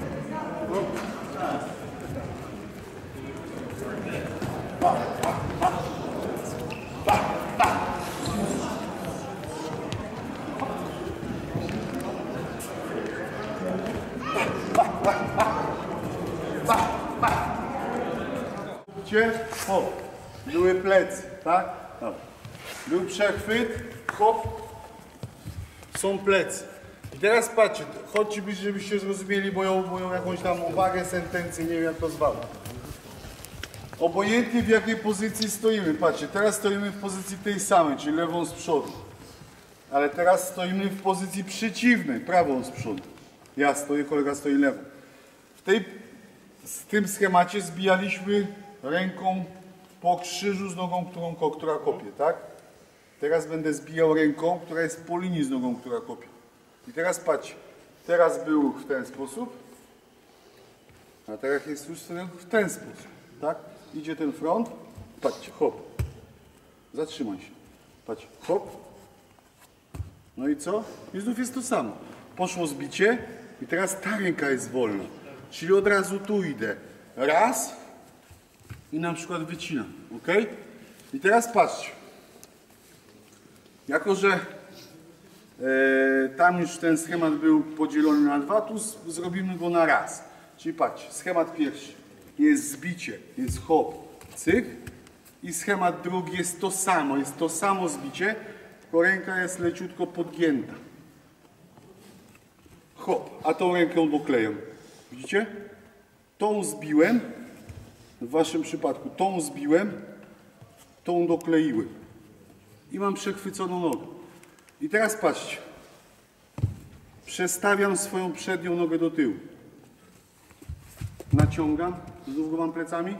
Hop. Były plecy, tak? Dobra. Był przechwyt, hop. Są plecy. I teraz patrzcie, chodźcie, żebyście zrozumieli moją jakąś tam uwagę, sentencję, nie wiem jak to zwał. Obojętnie w jakiej pozycji stoimy, patrzcie, teraz stoimy w pozycji tej samej, czyli lewą z przodu. Ale teraz stoimy w pozycji przeciwnej, prawą z przodu. Ja stoję, kolega stoi lewą. W tym schemacie zbijaliśmy ręką po krzyżu z nogą, która kopie, tak? Teraz będę zbijał ręką, która jest po linii z nogą, która kopie. I teraz patrzcie, teraz był w ten sposób, a teraz jest już w ten sposób, tak? Idzie ten front, patrzcie, hop, zatrzymaj się, patrzcie, hop, no i co? I znów jest to samo. Poszło zbicie i teraz ta ręka jest wolna, czyli od razu tu idę, raz i na przykład wycinam, ok? I teraz patrzcie, jako że tam już ten schemat był podzielony na dwa, tu zrobimy go na raz. Czyli patrzcie, schemat pierwszy jest zbicie, jest hop, cyk i schemat drugi jest to samo zbicie, tylko ręka jest leciutko podgięta. Hop, a tą rękę doklejam. Widzicie? Tą zbiłem, w waszym przypadku tą zbiłem, tą dokleiłem. I mam przechwyconą nogę. I teraz patrzcie. Przestawiam swoją przednią nogę do tyłu. Naciągam. Znów go mam plecami.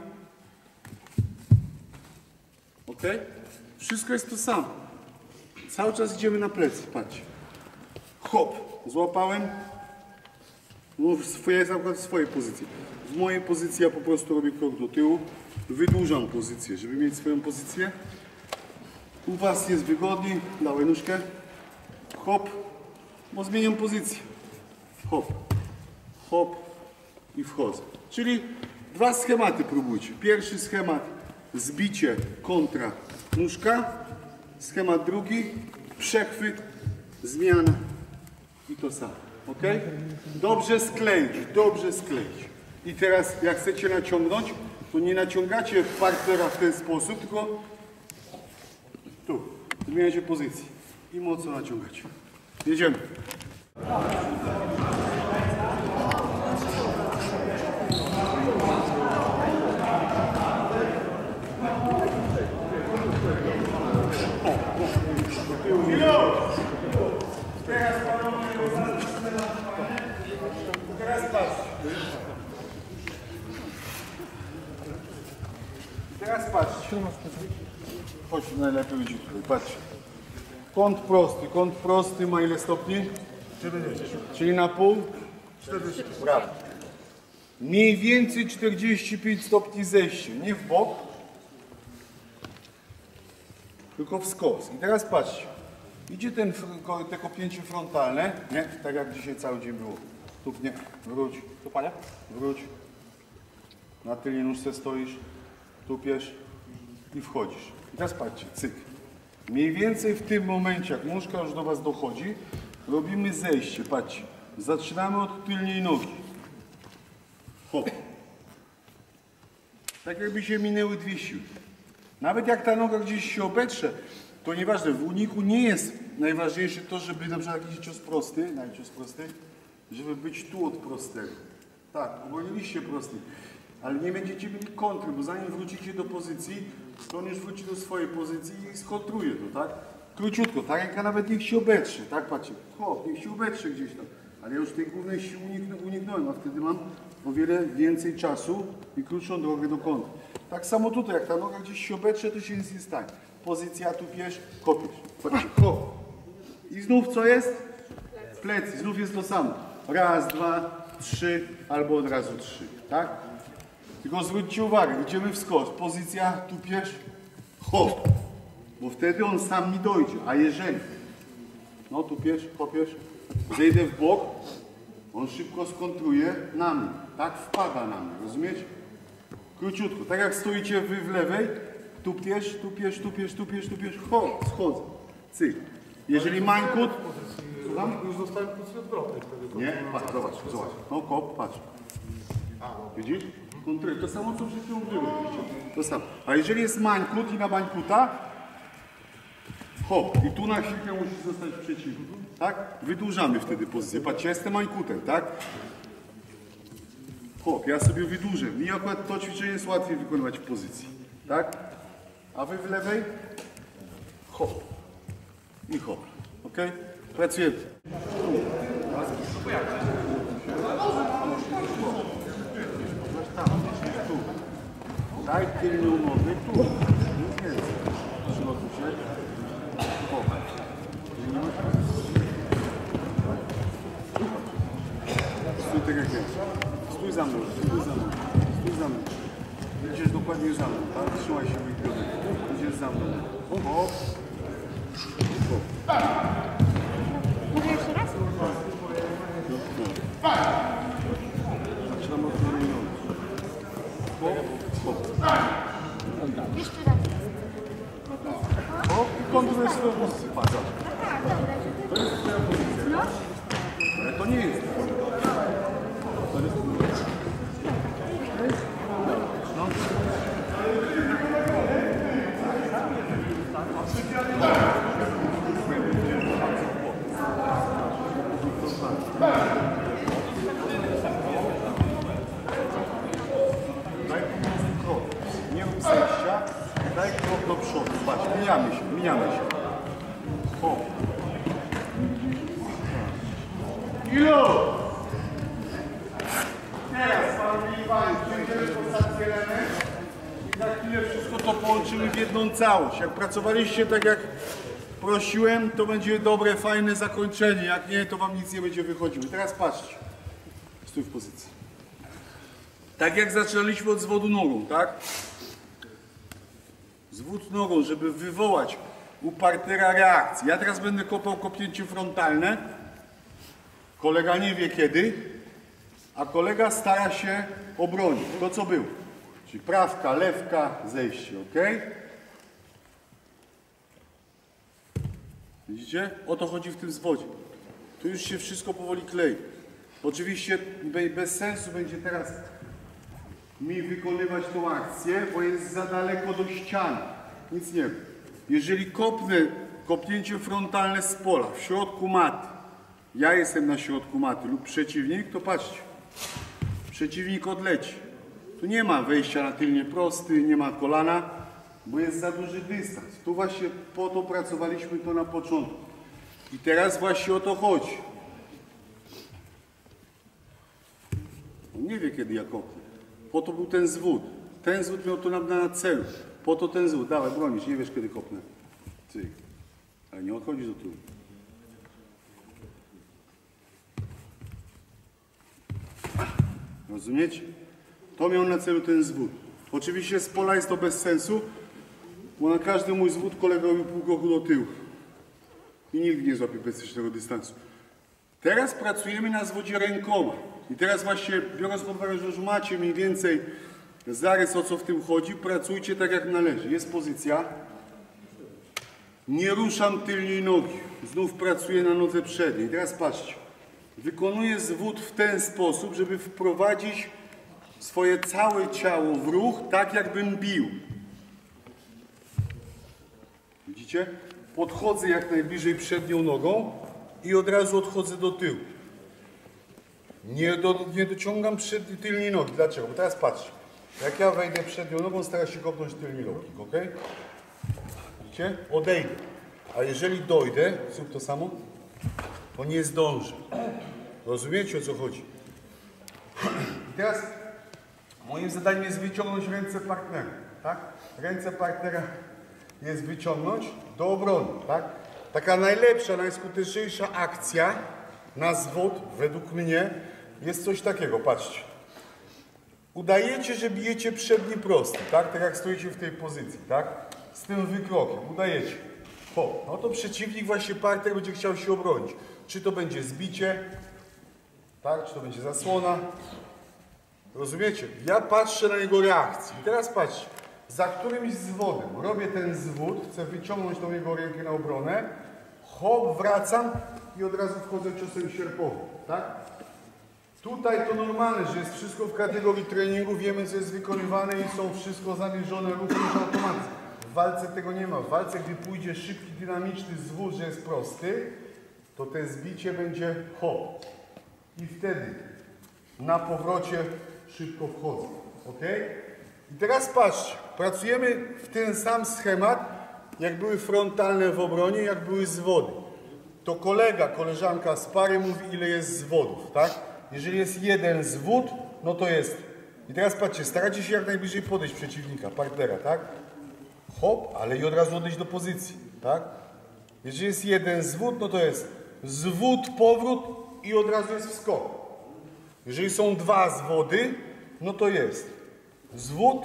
Ok? Wszystko jest to samo. Cały czas idziemy na plecy. Patrzcie. Hop. Złapałem. No, w swojej pozycji. W mojej pozycji ja po prostu robię krok do tyłu. Wydłużam pozycję, żeby mieć swoją pozycję. U was jest wygodniej, dawaj nóżkę, hop, bo zmieniam pozycję, hop, hop i wchodzę. Czyli dwa schematy próbujcie. Pierwszy schemat, zbicie kontra nóżka, schemat drugi, przechwyt, zmiana i to samo, ok? Dobrze skleić, dobrze skleić. I teraz jak chcecie naciągnąć, to nie naciągacie partnera w ten sposób, tylko tu, zmieniacie pozycję i mocno naciągacie. Jedziemy. Teraz patrzcie. Teraz patrzcie. Chodź, najlepiej idzie tutaj, patrzcie. Kąt prosty ma ile stopni? 40. Czyli na pół? 40. Brawo. Mniej więcej 45 stopni zejście, nie w bok, tylko w skos. I teraz patrzcie. Idzie te kopięcie frontalne, nie? Tak jak dzisiaj cały dzień było. Tu nie, wróć. Tu panie? Wróć. Na tylnej nóżce stoisz, tupiesz i wchodzisz. I teraz patrzcie, cyk. Mniej więcej w tym momencie, jak nóżka już do was dochodzi, robimy zejście, patrzcie. Zaczynamy od tylnej nogi. Hop. Tak jakby się minęły dwie siły. Nawet jak ta noga gdzieś się obetrze, to nieważne, w uniku nie jest najważniejsze to, żeby na przykład jakiś cios prosty, żeby być tu od prostego. Tak, obroniliście prosty, ale nie będziecie mieli kontry, bo zanim wrócicie do pozycji, to on już wróci do swojej pozycji i skontruje to, tak? Króciutko, ta ręka nawet niech się obetrze, tak? Patrzcie, niech się obetrze gdzieś tam. Ale ja już tej głównej siły uniknąłem, a wtedy mam o wiele więcej czasu i krótszą drogę do kontry. Tak samo tutaj, jak ta noga gdzieś się obetrze, to się nic nie stanie. Pozycja, tupiesz, kopiesz. Patrzcie, hop. I znów co jest? Plecy, znów jest to samo. Raz, dwa, trzy, albo od razu trzy, tak? Tylko zwróćcie uwagę, idziemy w skos. Pozycja, tupiesz, hop. Bo wtedy on sam nie dojdzie. A jeżeli, no tupiesz, kopiesz, zejdę w bok, on On szybko skontruje na mnie, tak? Wpada na mnie, rozumiecie? Króciutko, tak jak stoicie wy w lewej, tupiesz, schodzę, cyk. Jeżeli mańkut, słucham? Już zostałem pozycji odwrotnej wtedy. Nie? Patrz, zobacz. No kop, patrz. Widzisz? Kontruje. To samo co przed chwilą było. To samo. A jeżeli jest mańkut i na mańkuta, hop, i tu na chwilkę musisz zostać przeciwny. Tak? Wydłużamy wtedy pozycję. Patrzcie, ja jestem mańkutem, tak? Hop, ja sobie wydłużę. Mi akurat to ćwiczenie jest łatwiej wykonywać w pozycji. Tak? A wy w lewej? Hop. I hop. Ok? Pracujemy. Tu. Daj tylną nogę tu. Nic więcej. Przygotuj się. Hop. Stój tak jak jest. Stój za mną. Idziesz dokładnie za mną, tak? Trzymaj się w głowie. Idziesz za mną. Hop. Mogę jeszcze raz? Zaczynamy od tylnej nogi. Hop. Jeszcze raz. Hop i kontynuujesz swoją pozycję. Patrz. Tak, dobra. To jest twoja pozycja. No. Ale to nie jest. To jest no. Daj krok. Nie rób zejścia. Daj krok do przodu. Patrz, mijamy się. Hop. Ilo! Teraz, panowie i panie, przejdziemy po stację element i za chwilę wszystko to połączymy w jedną całość. Jak pracowaliście tak jak prosiłem, to będzie dobre, fajne zakończenie. Jak nie, to wam nic nie będzie wychodziło. I teraz patrzcie. Stój w pozycji. Tak jak zaczynaliśmy od zwodu nogą, tak? Zwód nogą, żeby wywołać u partnera reakcję. Ja teraz będę kopał kopnięcie frontalne. Kolega nie wie kiedy, a kolega stara się obronić to, co było. Czyli prawka, lewka, zejście, ok? Widzicie? O to chodzi w tym zwodzie. Tu już się wszystko powoli klei. Oczywiście bez sensu będzie teraz mi wykonywać tą akcję, bo jest za daleko do ściany. Nic nie wiem. Jeżeli kopnę kopnięcie frontalne z pola w środku maty, ja jestem na środku maty lub przeciwnik, to patrzcie. Przeciwnik odleci. Tu nie ma wejścia na tylnie prosty, nie ma kolana, bo jest za duży dystans. Tu właśnie po to pracowaliśmy to na początku. I teraz właśnie o to chodzi. On nie wie, kiedy ja kopnę. Po to był ten zwód. Ten zwód miał to na celu. Po to ten zwód. Dawaj, bronisz, nie wiesz, kiedy kopnę. Cyk. Ale nie odchodzisz do tyłu. Rozumiecie? To miał na celu ten zwód. Oczywiście z pola jest to bez sensu, bo na każdy mój zwód kolega robił pół kroku do tyłu. I nigdy nie złapie bezpiecznego dystansu. Teraz pracujemy na zwodzie rękoma. I teraz właśnie, biorąc pod uwagę, że już macie mniej więcej zarys, o co w tym chodzi, pracujcie tak jak należy. Jest pozycja. Nie ruszam tylnej nogi. Znów pracuję na nodze przedniej. Teraz patrzcie. Wykonuję zwód w ten sposób, żeby wprowadzić swoje całe ciało w ruch, tak jakbym bił. Widzicie? Podchodzę jak najbliżej przednią nogą i od razu odchodzę do tyłu. Nie dociągam tylnej nogi. Dlaczego? Bo teraz patrzcie. Jak ja wejdę przednią nogą, staram się kopnąć tylnej nogi. Ok? Widzicie? Odejdę. A jeżeli dojdę, zrób to samo, to nie zdążę. Rozumiecie, o co chodzi? I teraz moim zadaniem jest wyciągnąć ręce partnera. Tak? Ręce partnera jest wyciągnąć do obrony. Tak? Taka najlepsza, najskuteczniejsza akcja na zwód, według mnie, jest coś takiego. Patrzcie. Udajecie, że bijecie przedni prosty. Tak? Tak jak stoicie w tej pozycji. Tak? Z tym wykrokiem. Udajecie. No to przeciwnik, właśnie partner, będzie chciał się obronić. Czy to będzie zbicie, Tak? Czy to będzie zasłona? Rozumiecie? Ja patrzę na jego reakcję. I teraz patrzcie, za którymś zwodem robię ten zwód, chcę wyciągnąć tą jego rękę na obronę, hop, wracam i od razu wchodzę ciosem sierpowym, tak? Tutaj to normalne, że jest wszystko w kategorii treningu, wiemy co jest wykonywane i są wszystko zamierzone również automatycznie. W walce tego nie ma. W walce, gdy pójdzie szybki, dynamiczny zwód, że jest prosty, to te zbicie będzie hop. I wtedy na powrocie szybko wchodzę. Ok? I teraz patrzcie, pracujemy w ten sam schemat, jak były frontalne w obronie, jak były zwody. To kolega, koleżanka z pary mówi, ile jest zwodów, tak? Jeżeli jest jeden zwód, no to jest. I teraz patrzcie, staracie się jak najbliżej podejść przeciwnika, partnera, tak? Hop, ale i od razu odejść do pozycji, tak? Jeżeli jest jeden zwód, no to jest zwód, powrót i od razu jest wskok. Jeżeli są dwa zwody, no to jest zwód,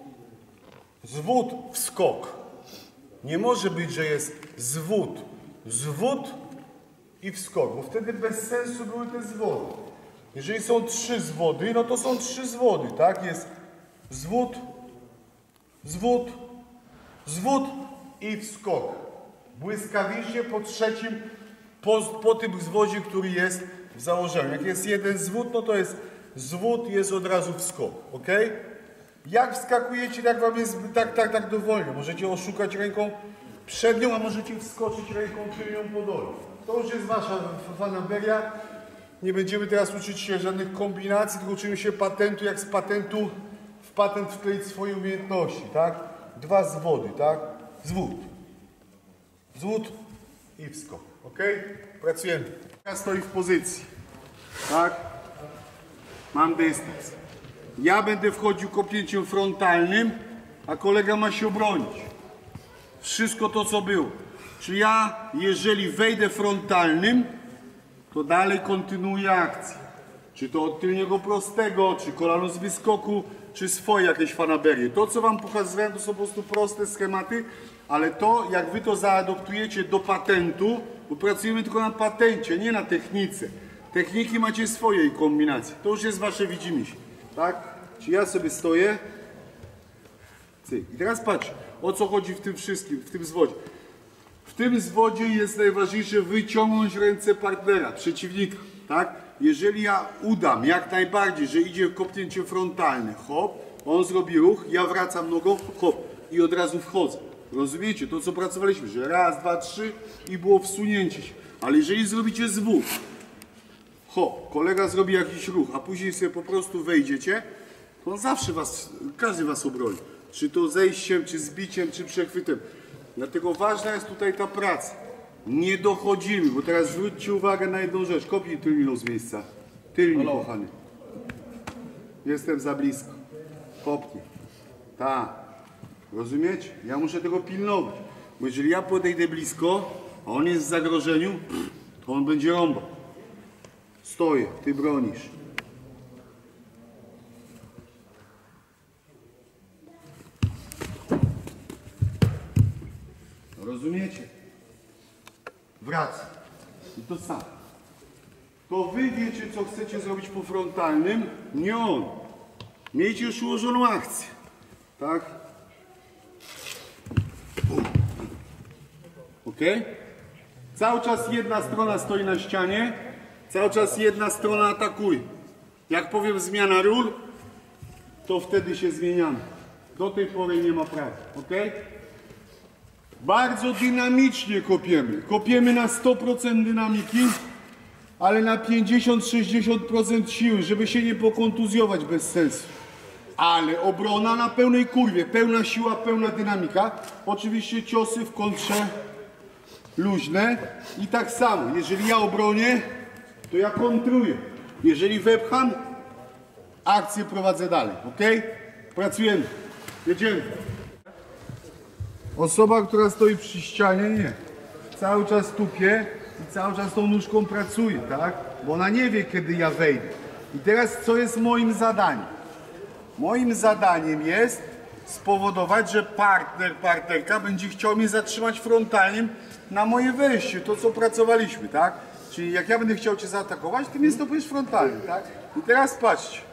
zwód, wskok. Nie może być, że jest zwód, zwód i wskok, bo wtedy bez sensu były te zwody. Jeżeli są trzy zwody, no to są trzy zwody, tak? Jest zwód, zwód, zwód i wskok. Błyskawicznie po trzecim, po tym zwodzie, który jest w założeniu. Jak jest jeden zwód, no to jest zwód i jest od razu wskok, ok? Jak wskakujecie, jak wam jest tak dowolnie. Możecie oszukać ręką przednią, a możecie wskoczyć ręką tylnią po dole. To już jest wasza fanaberia. Nie będziemy teraz uczyć się żadnych kombinacji, tylko uczymy się patentu, jak z patentu w patent wkleić swoje umiejętności, tak? Dwa zwody, tak? Zwód. Zwód i wskok, ok? Pracujemy. Ja stoję w pozycji, tak? Mam dystans. Ja będę wchodził kopnięciem frontalnym, a kolega ma się obronić. Wszystko to, co było. Czyli ja, jeżeli wejdę frontalnym, to dalej kontynuuję akcję. Czy to od tylniego prostego, czy kolano z wyskoku, czy swoje jakieś fanaberie. To, co wam pokazywałem, to są po prostu proste schematy, ale to, jak wy to zaadoptujecie do patentu, bo pracujemy tylko na patencie, nie na technice. Techniki macie swoje i kombinacje. To już jest wasze widzimisię, tak? Czy ja sobie stoję? Cyk. I teraz patrz, o co chodzi w tym wszystkim, w tym zwodzie. W tym zwodzie jest najważniejsze wyciągnąć ręce partnera, przeciwnika, tak? Jeżeli ja udam jak najbardziej, że idzie kopnięcie frontalne, hop, on zrobi ruch, ja wracam nogą, hop, i od razu wchodzę. Rozumiecie? To, co pracowaliśmy, że raz, dwa, trzy i było wsunięcie się. Ale jeżeli zrobicie zwód, hop, kolega zrobi jakiś ruch, a później sobie po prostu wejdziecie, to on zawsze was, każdy was obroni. Czy to zejściem, czy zbiciem, czy przechwytem. Dlatego ważna jest tutaj ta praca. Nie dochodzimy, bo teraz zwróćcie uwagę na jedną rzecz. Kopnij tylnią z miejsca. Tylnie, kochany. Jestem za blisko. Kopnij. Tak. Rozumiecie? Ja muszę tego pilnować. Bo jeżeli ja podejdę blisko, a on jest w zagrożeniu, to on będzie rąbał. Stoję, ty bronisz. Rozumiecie? Wracam. I to samo. To wy wiecie, co chcecie zrobić po frontalnym, nie on. Miejcie już ułożoną akcję. Tak? Ok? Cały czas jedna strona stoi na ścianie, cały czas jedna strona atakuje. Jak powiem zmiana ról, to wtedy się zmieniamy. Do tej pory nie ma prawa. Ok? Bardzo dynamicznie kopiemy. Kopiemy na 100% dynamiki, ale na 50-60% siły, żeby się nie pokontuzjować bez sensu. Ale obrona na pełnej kurwie, pełna siła, pełna dynamika. Oczywiście ciosy w kontrze luźne. I tak samo, jeżeli ja obronię, to ja kontruję. Jeżeli wepcham, akcję prowadzę dalej. Ok? Pracujemy. Jedziemy. Osoba, która stoi przy ścianie, nie. Cały czas tupie i cały czas tą nóżką pracuje, tak? Bo ona nie wie, kiedy ja wejdę. I teraz co jest moim zadaniem? Moim zadaniem jest spowodować, że partner, partnerka będzie chciał mnie zatrzymać frontalnym na moje wejście, to co pracowaliśmy, tak? Czyli jak ja będę chciał cię zaatakować, ty mnie stopujesz frontalnie, tak? I teraz patrzcie.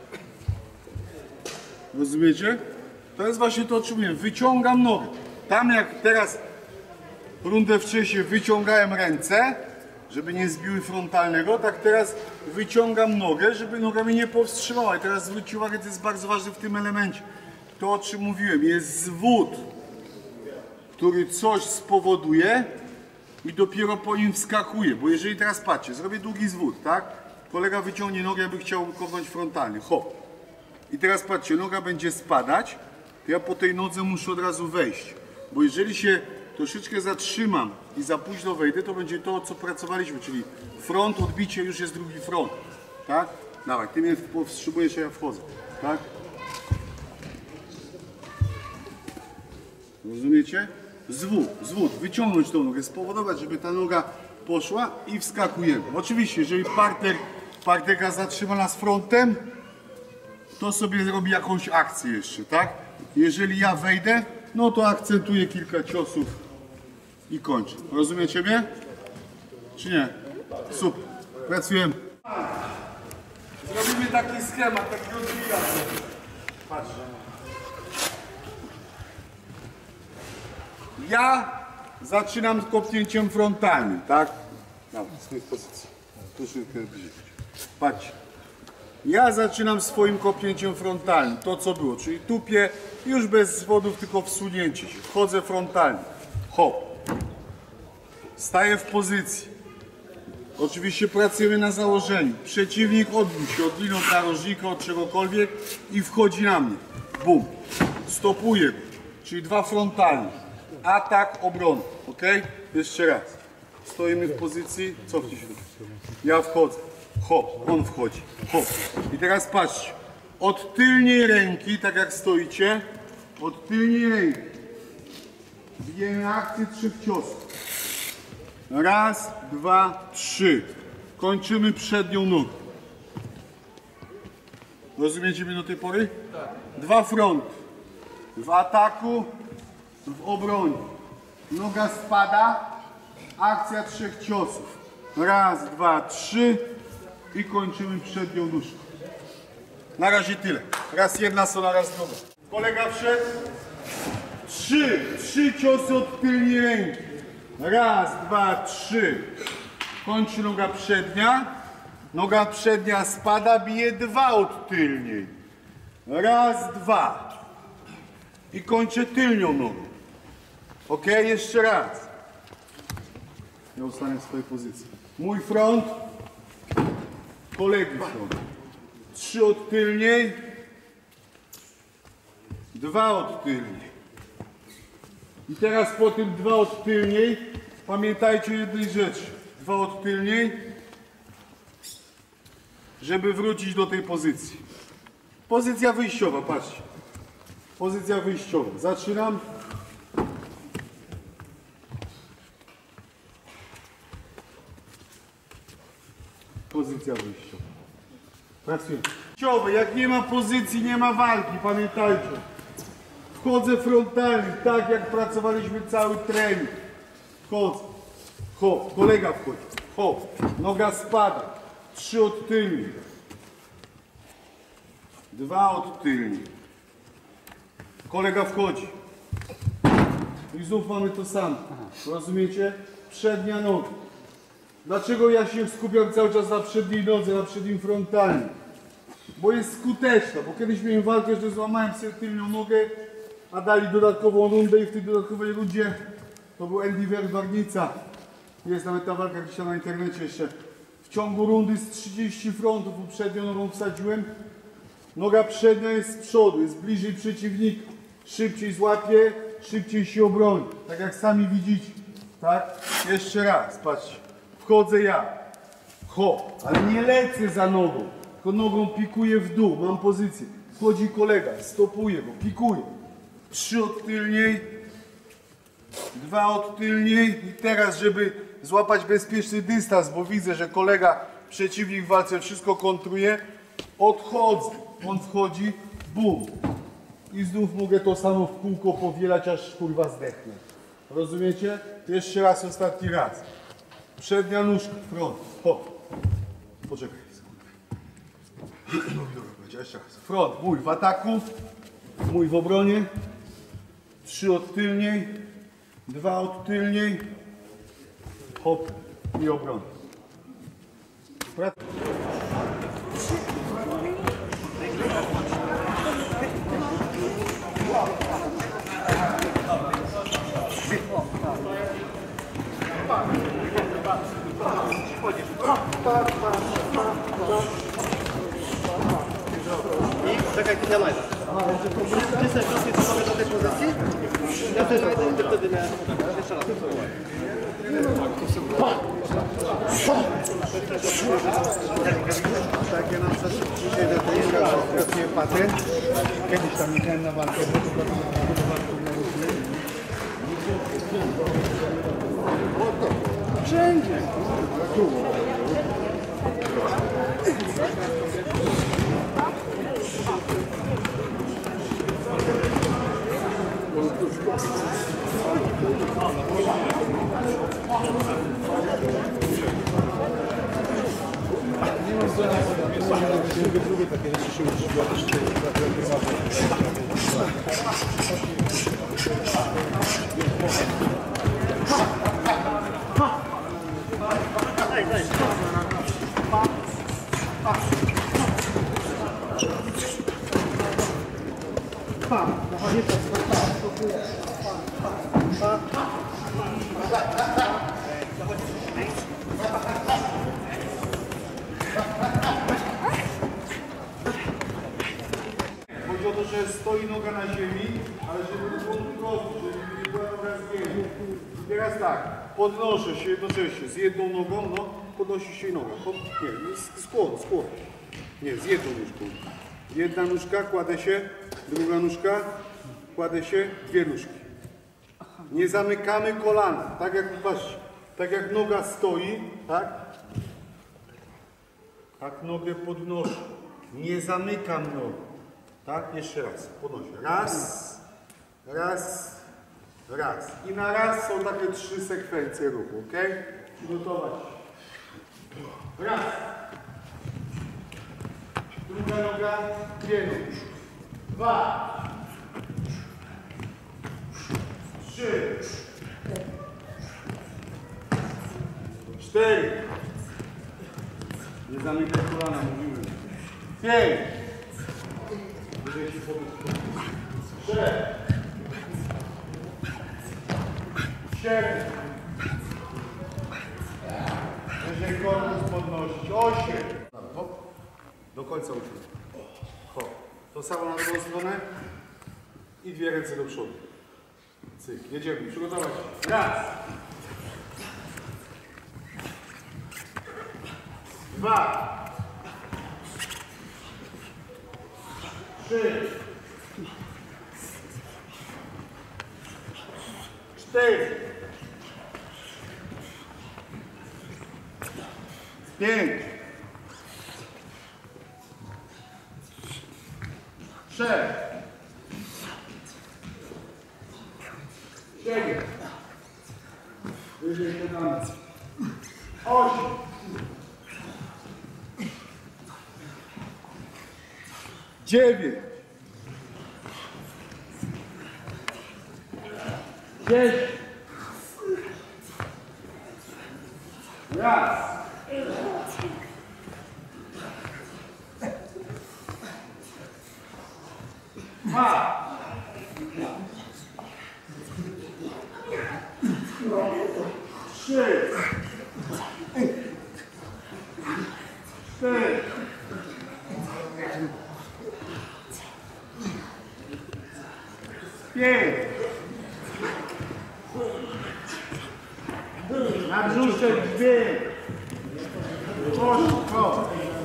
Rozumiecie? To jest właśnie to, o czym mówię. Wyciągam nogę. Tam jak teraz rundę wcześniej wyciągałem ręce, żeby nie zbiły frontalnego, tak teraz wyciągam nogę, żeby noga mnie nie powstrzymała. I teraz zwróćcie uwagę, to jest bardzo ważne w tym elemencie. To, o czym mówiłem, jest zwód, który coś spowoduje i dopiero po nim wskakuje. Bo jeżeli teraz patrzcie, zrobię długi zwód, tak? Kolega wyciągnie nogę, jakby chciał kopnąć frontalnie. Hop. I teraz patrzcie, noga będzie spadać, to ja po tej nodze muszę od razu wejść. Bo jeżeli się troszeczkę zatrzymam i za późno wejdę, to będzie to, o co pracowaliśmy, czyli front, odbicie, już jest drugi front. Tak? Dawaj, ty mnie powstrzymujesz, a ja wchodzę. Tak? Rozumiecie? Zwód, wyciągnąć tą nogę, spowodować, żeby ta noga poszła i wskakujemy. Oczywiście, jeżeli parterka zatrzyma nas frontem, to sobie robi jakąś akcję jeszcze, tak? Jeżeli ja wejdę, no to akcentuję kilka ciosów i kończę. Rozumiecie mnie? Czy nie? Super. Pracujemy. Zrobimy taki schemat, taki odbijacz. Patrz. Ja zaczynam z kopnięciem frontalnym, tak? Dobra, z tej pozycji. Troszeczkę bliżej. Patrzcie. Ja zaczynam swoim kopnięciem frontalnym, to co było, czyli tupię już bez zwodów, tylko wsunięcie się. Wchodzę frontalnie. Hop. Staję w pozycji. Oczywiście pracujemy na założeniu. Przeciwnik odbił się od liny, od narożnika, od czegokolwiek i wchodzi na mnie. Bum. Stopuję go. Czyli dwa frontalnie. Atak, obrona. Ok? Jeszcze raz. Stoimy w pozycji. Cofnij się. Ja wchodzę. Hop. On wchodzi. Hop. I teraz patrzcie. Od tylnej ręki, tak jak stoicie, od tylnej ręki bijemy akcję 3 ciosów. Raz, dwa, trzy. Kończymy przednią nogą. Rozumiecie mnie do tej pory? Tak. Dwa fronty. W ataku, w obronie. Noga spada, akcja 3 ciosów. Raz, dwa, trzy i kończymy przednią nóżką. Na razie tyle. Raz jedna strona, raz druga. Kolega wszedł. Trzy ciosy od tylnej ręki. Raz, dwa, trzy. Kończy noga przednia. Noga przednia spada, bije 2 od tylniej. Raz, dwa. I kończę tylnią nogą. Ok, jeszcze raz. Ja ustanę w swojej pozycji. Mój front. Kolegi front. 3 od tylniej. 2 od tylniej. I teraz po tym 2 od tylniej pamiętajcie o jednej rzeczy. 2 od tylniej, żeby wrócić do tej pozycji. Pozycja wyjściowa, patrzcie. Pozycja wyjściowa. Zaczynam. Pozycja wyjściowa. Pracujemy. Wyjściowe. Jak nie ma pozycji, nie ma walki. Pamiętajcie. Wchodzę frontalnie, tak jak pracowaliśmy cały trening. Wchodzę. Hop, kolega wchodzi. Hop, noga spada. 3 od tylnej. 2 od tylnej. Kolega wchodzi. I znów mamy to samo. Rozumiecie? Przednia noga. Dlaczego ja się skupiam cały czas na przedniej nodze, na przednim frontalnym? Bo jest skuteczna, bo kiedyś miałem walkę, że złamałem sobie tylnią nogę, a dali dodatkową rundę i w tej dodatkowej rundzie to był Andy Warnica. Jest nawet ta walka gdzieś tam na internecie jeszcze. W ciągu rundy z 30 frontów przednią nogą wsadziłem. Noga przednia jest z przodu, jest bliżej przeciwnika. Szybciej złapie, szybciej się obroni. Tak jak sami widzicie. Tak? Jeszcze raz, patrzcie. Wchodzę ja. Hop, ale nie lecę za nogą. Tylko nogą pikuję w dół, mam pozycję. Wchodzi kolega, stopuję go, pikuję. 3 od tylniej, 2 od tylniej i teraz, żeby złapać bezpieczny dystans, bo widzę, że kolega, przeciwnik w walce wszystko kontruje, odchodzę. On wchodzi, bum. I znów mogę to samo w kółko powielać, aż kurwa zdechnę. Rozumiecie? Jeszcze raz, ostatni raz. Przednia nóżka, front, hop. Poczekaj sekundę. Dobra, jeszcze raz. Front, mój w ataku, mój w obronie. 3 od tylniej, 2 od tylniej. Hop i obrona. I czekaj, ja najdę. Ty sobie czasem trzymamy do tej pozycji? Ja też najdę i ty wtedy miałem... Jeszcze raz. Tak, ja na przykład dzisiaj do treninga pracuję patent. Kiedyś tam jechałem na walkę, bo to wszędzie. Chodzi o to, że stoi noga na ziemi, ale żeby było prosto, żeby nie była noga zgięta. I teraz tak, podnoszę się jednocześnie z jedną nogą, no, podnosi się noga. Nie, skłon. Nie, z jedną nóżką. Jedna nóżka, kładę się, druga nóżka, kładę się, dwie nóżki. Nie zamykamy kolana, tak jak, patrzcie, tak jak noga stoi, tak? Tak nogę podnoszę. Nie zamykam nogi. Tak? Jeszcze raz. Podnoszę. Raz, raz, raz. I na raz są takie 3 sekwencje ruchu, ok? Przygotować się. Raz. Druga noga, dwie nogi. 2. 3. 4. Nie zamykaj kolana, mówimy. 5. 6. 7. Jeżeli korpus podnosić. 8. Hop. Do końca usiąść. Hop. To samo na drugą stronę. I 2 ręce do przodu. Cyk. Jedziemy. Przygotować się. Raz. 2. 3. 4. 5. 6. 7. Wyżej podamy. 8. 9. 10. Raz. 2. 3. 4. 5. Na brzuszek 2. 8.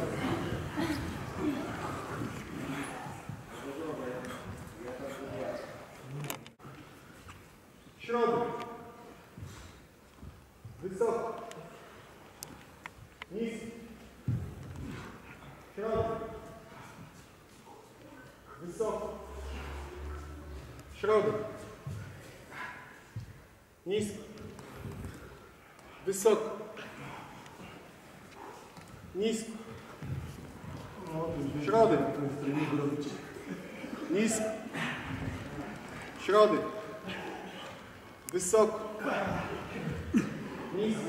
Środek. Wysoko. Niski. Środek. Wysoko. Środek. Nisko. Wysoko. Nisko. Środek. Nisko. Środek. Wysoko. Nisko.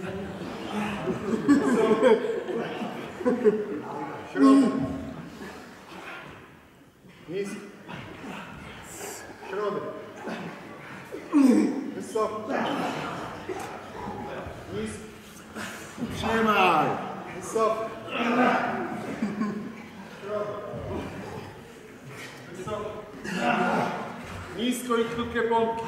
Wysoko. Środek. Nisko. Środek. Wysoko. Nisko. Trzymaj! Wysoko. Wysoko. Nisko i krótkie pompki.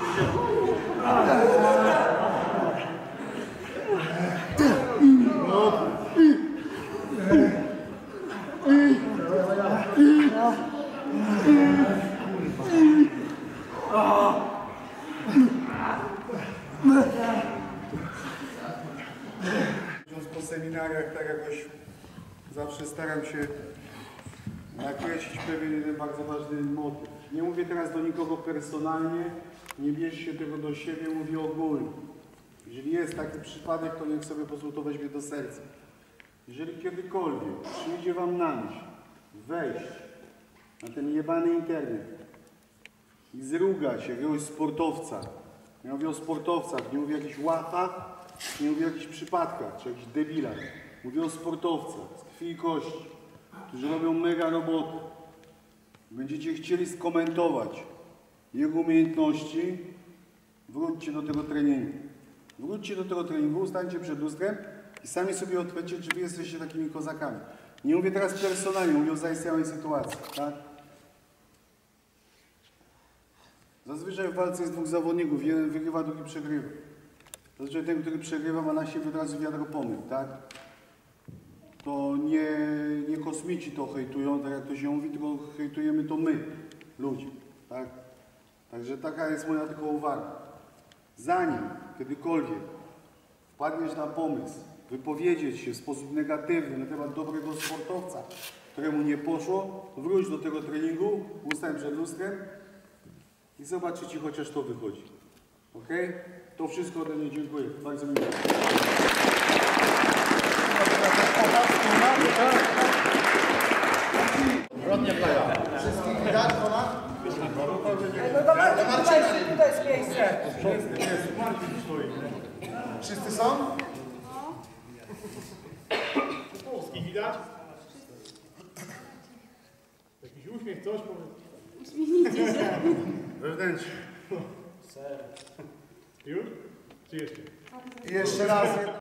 Po seminariach tak jakoś zawsze staram się nakreślić pewien jeden bardzo ważny motyw. Nie mówię teraz do nikogo personalnie, nie bierzcie tego do siebie, mówię ogólnie. Jeżeli jest taki przypadek, to niech sobie po prostu to weźmie do serca. Jeżeli kiedykolwiek przyjdzie wam na myśl wejść na ten jebany internet i zrugać jakiegoś sportowca, nie mówię o sportowcach, nie mówię o jakichś łachach, nie mówię o jakichś przypadkach, czy jakichś debilach. Mówię o sportowcach z krwi i kości, którzy robią mega roboty. Będziecie chcieli skomentować jego umiejętności, wróćcie do tego treningu. Wróćcie do tego treningu, ustańcie przed lustrem i sami sobie odpowiedzcie, czy wy jesteście takimi kozakami. Nie mówię teraz personalnie, mówię o zaistniałej sytuacji, tak? Zazwyczaj w walce jest dwóch zawodników, jeden wygrywa, drugi przegrywa. Zazwyczaj ten, który przegrywa, ma na siebie od razu wiadro pomył, tak? To nie kosmici to hejtują, tak jak to się mówi, tylko hejtujemy to my, ludzie, tak? Także taka jest moja tylko uwaga. Zanim kiedykolwiek wpadniesz na pomysł wypowiedzieć się w sposób negatywny na temat dobrego sportowca, któremu nie poszło, wróć do tego treningu, ustań przed lustrem i zobacz, czy ci chociaż to wychodzi. Ok? To wszystko ode mnie, dziękuję. Bardzo mi miło. Wszystkich widać, Tomasz? No to Marcin, tutaj jest miejsce. Wszyscy są? Polski widać? Jakiś uśmiech, coś powiedz. Uśmiechnijcie się. Wewnętrznie. Już? Czy jeszcze? I jeszcze raz.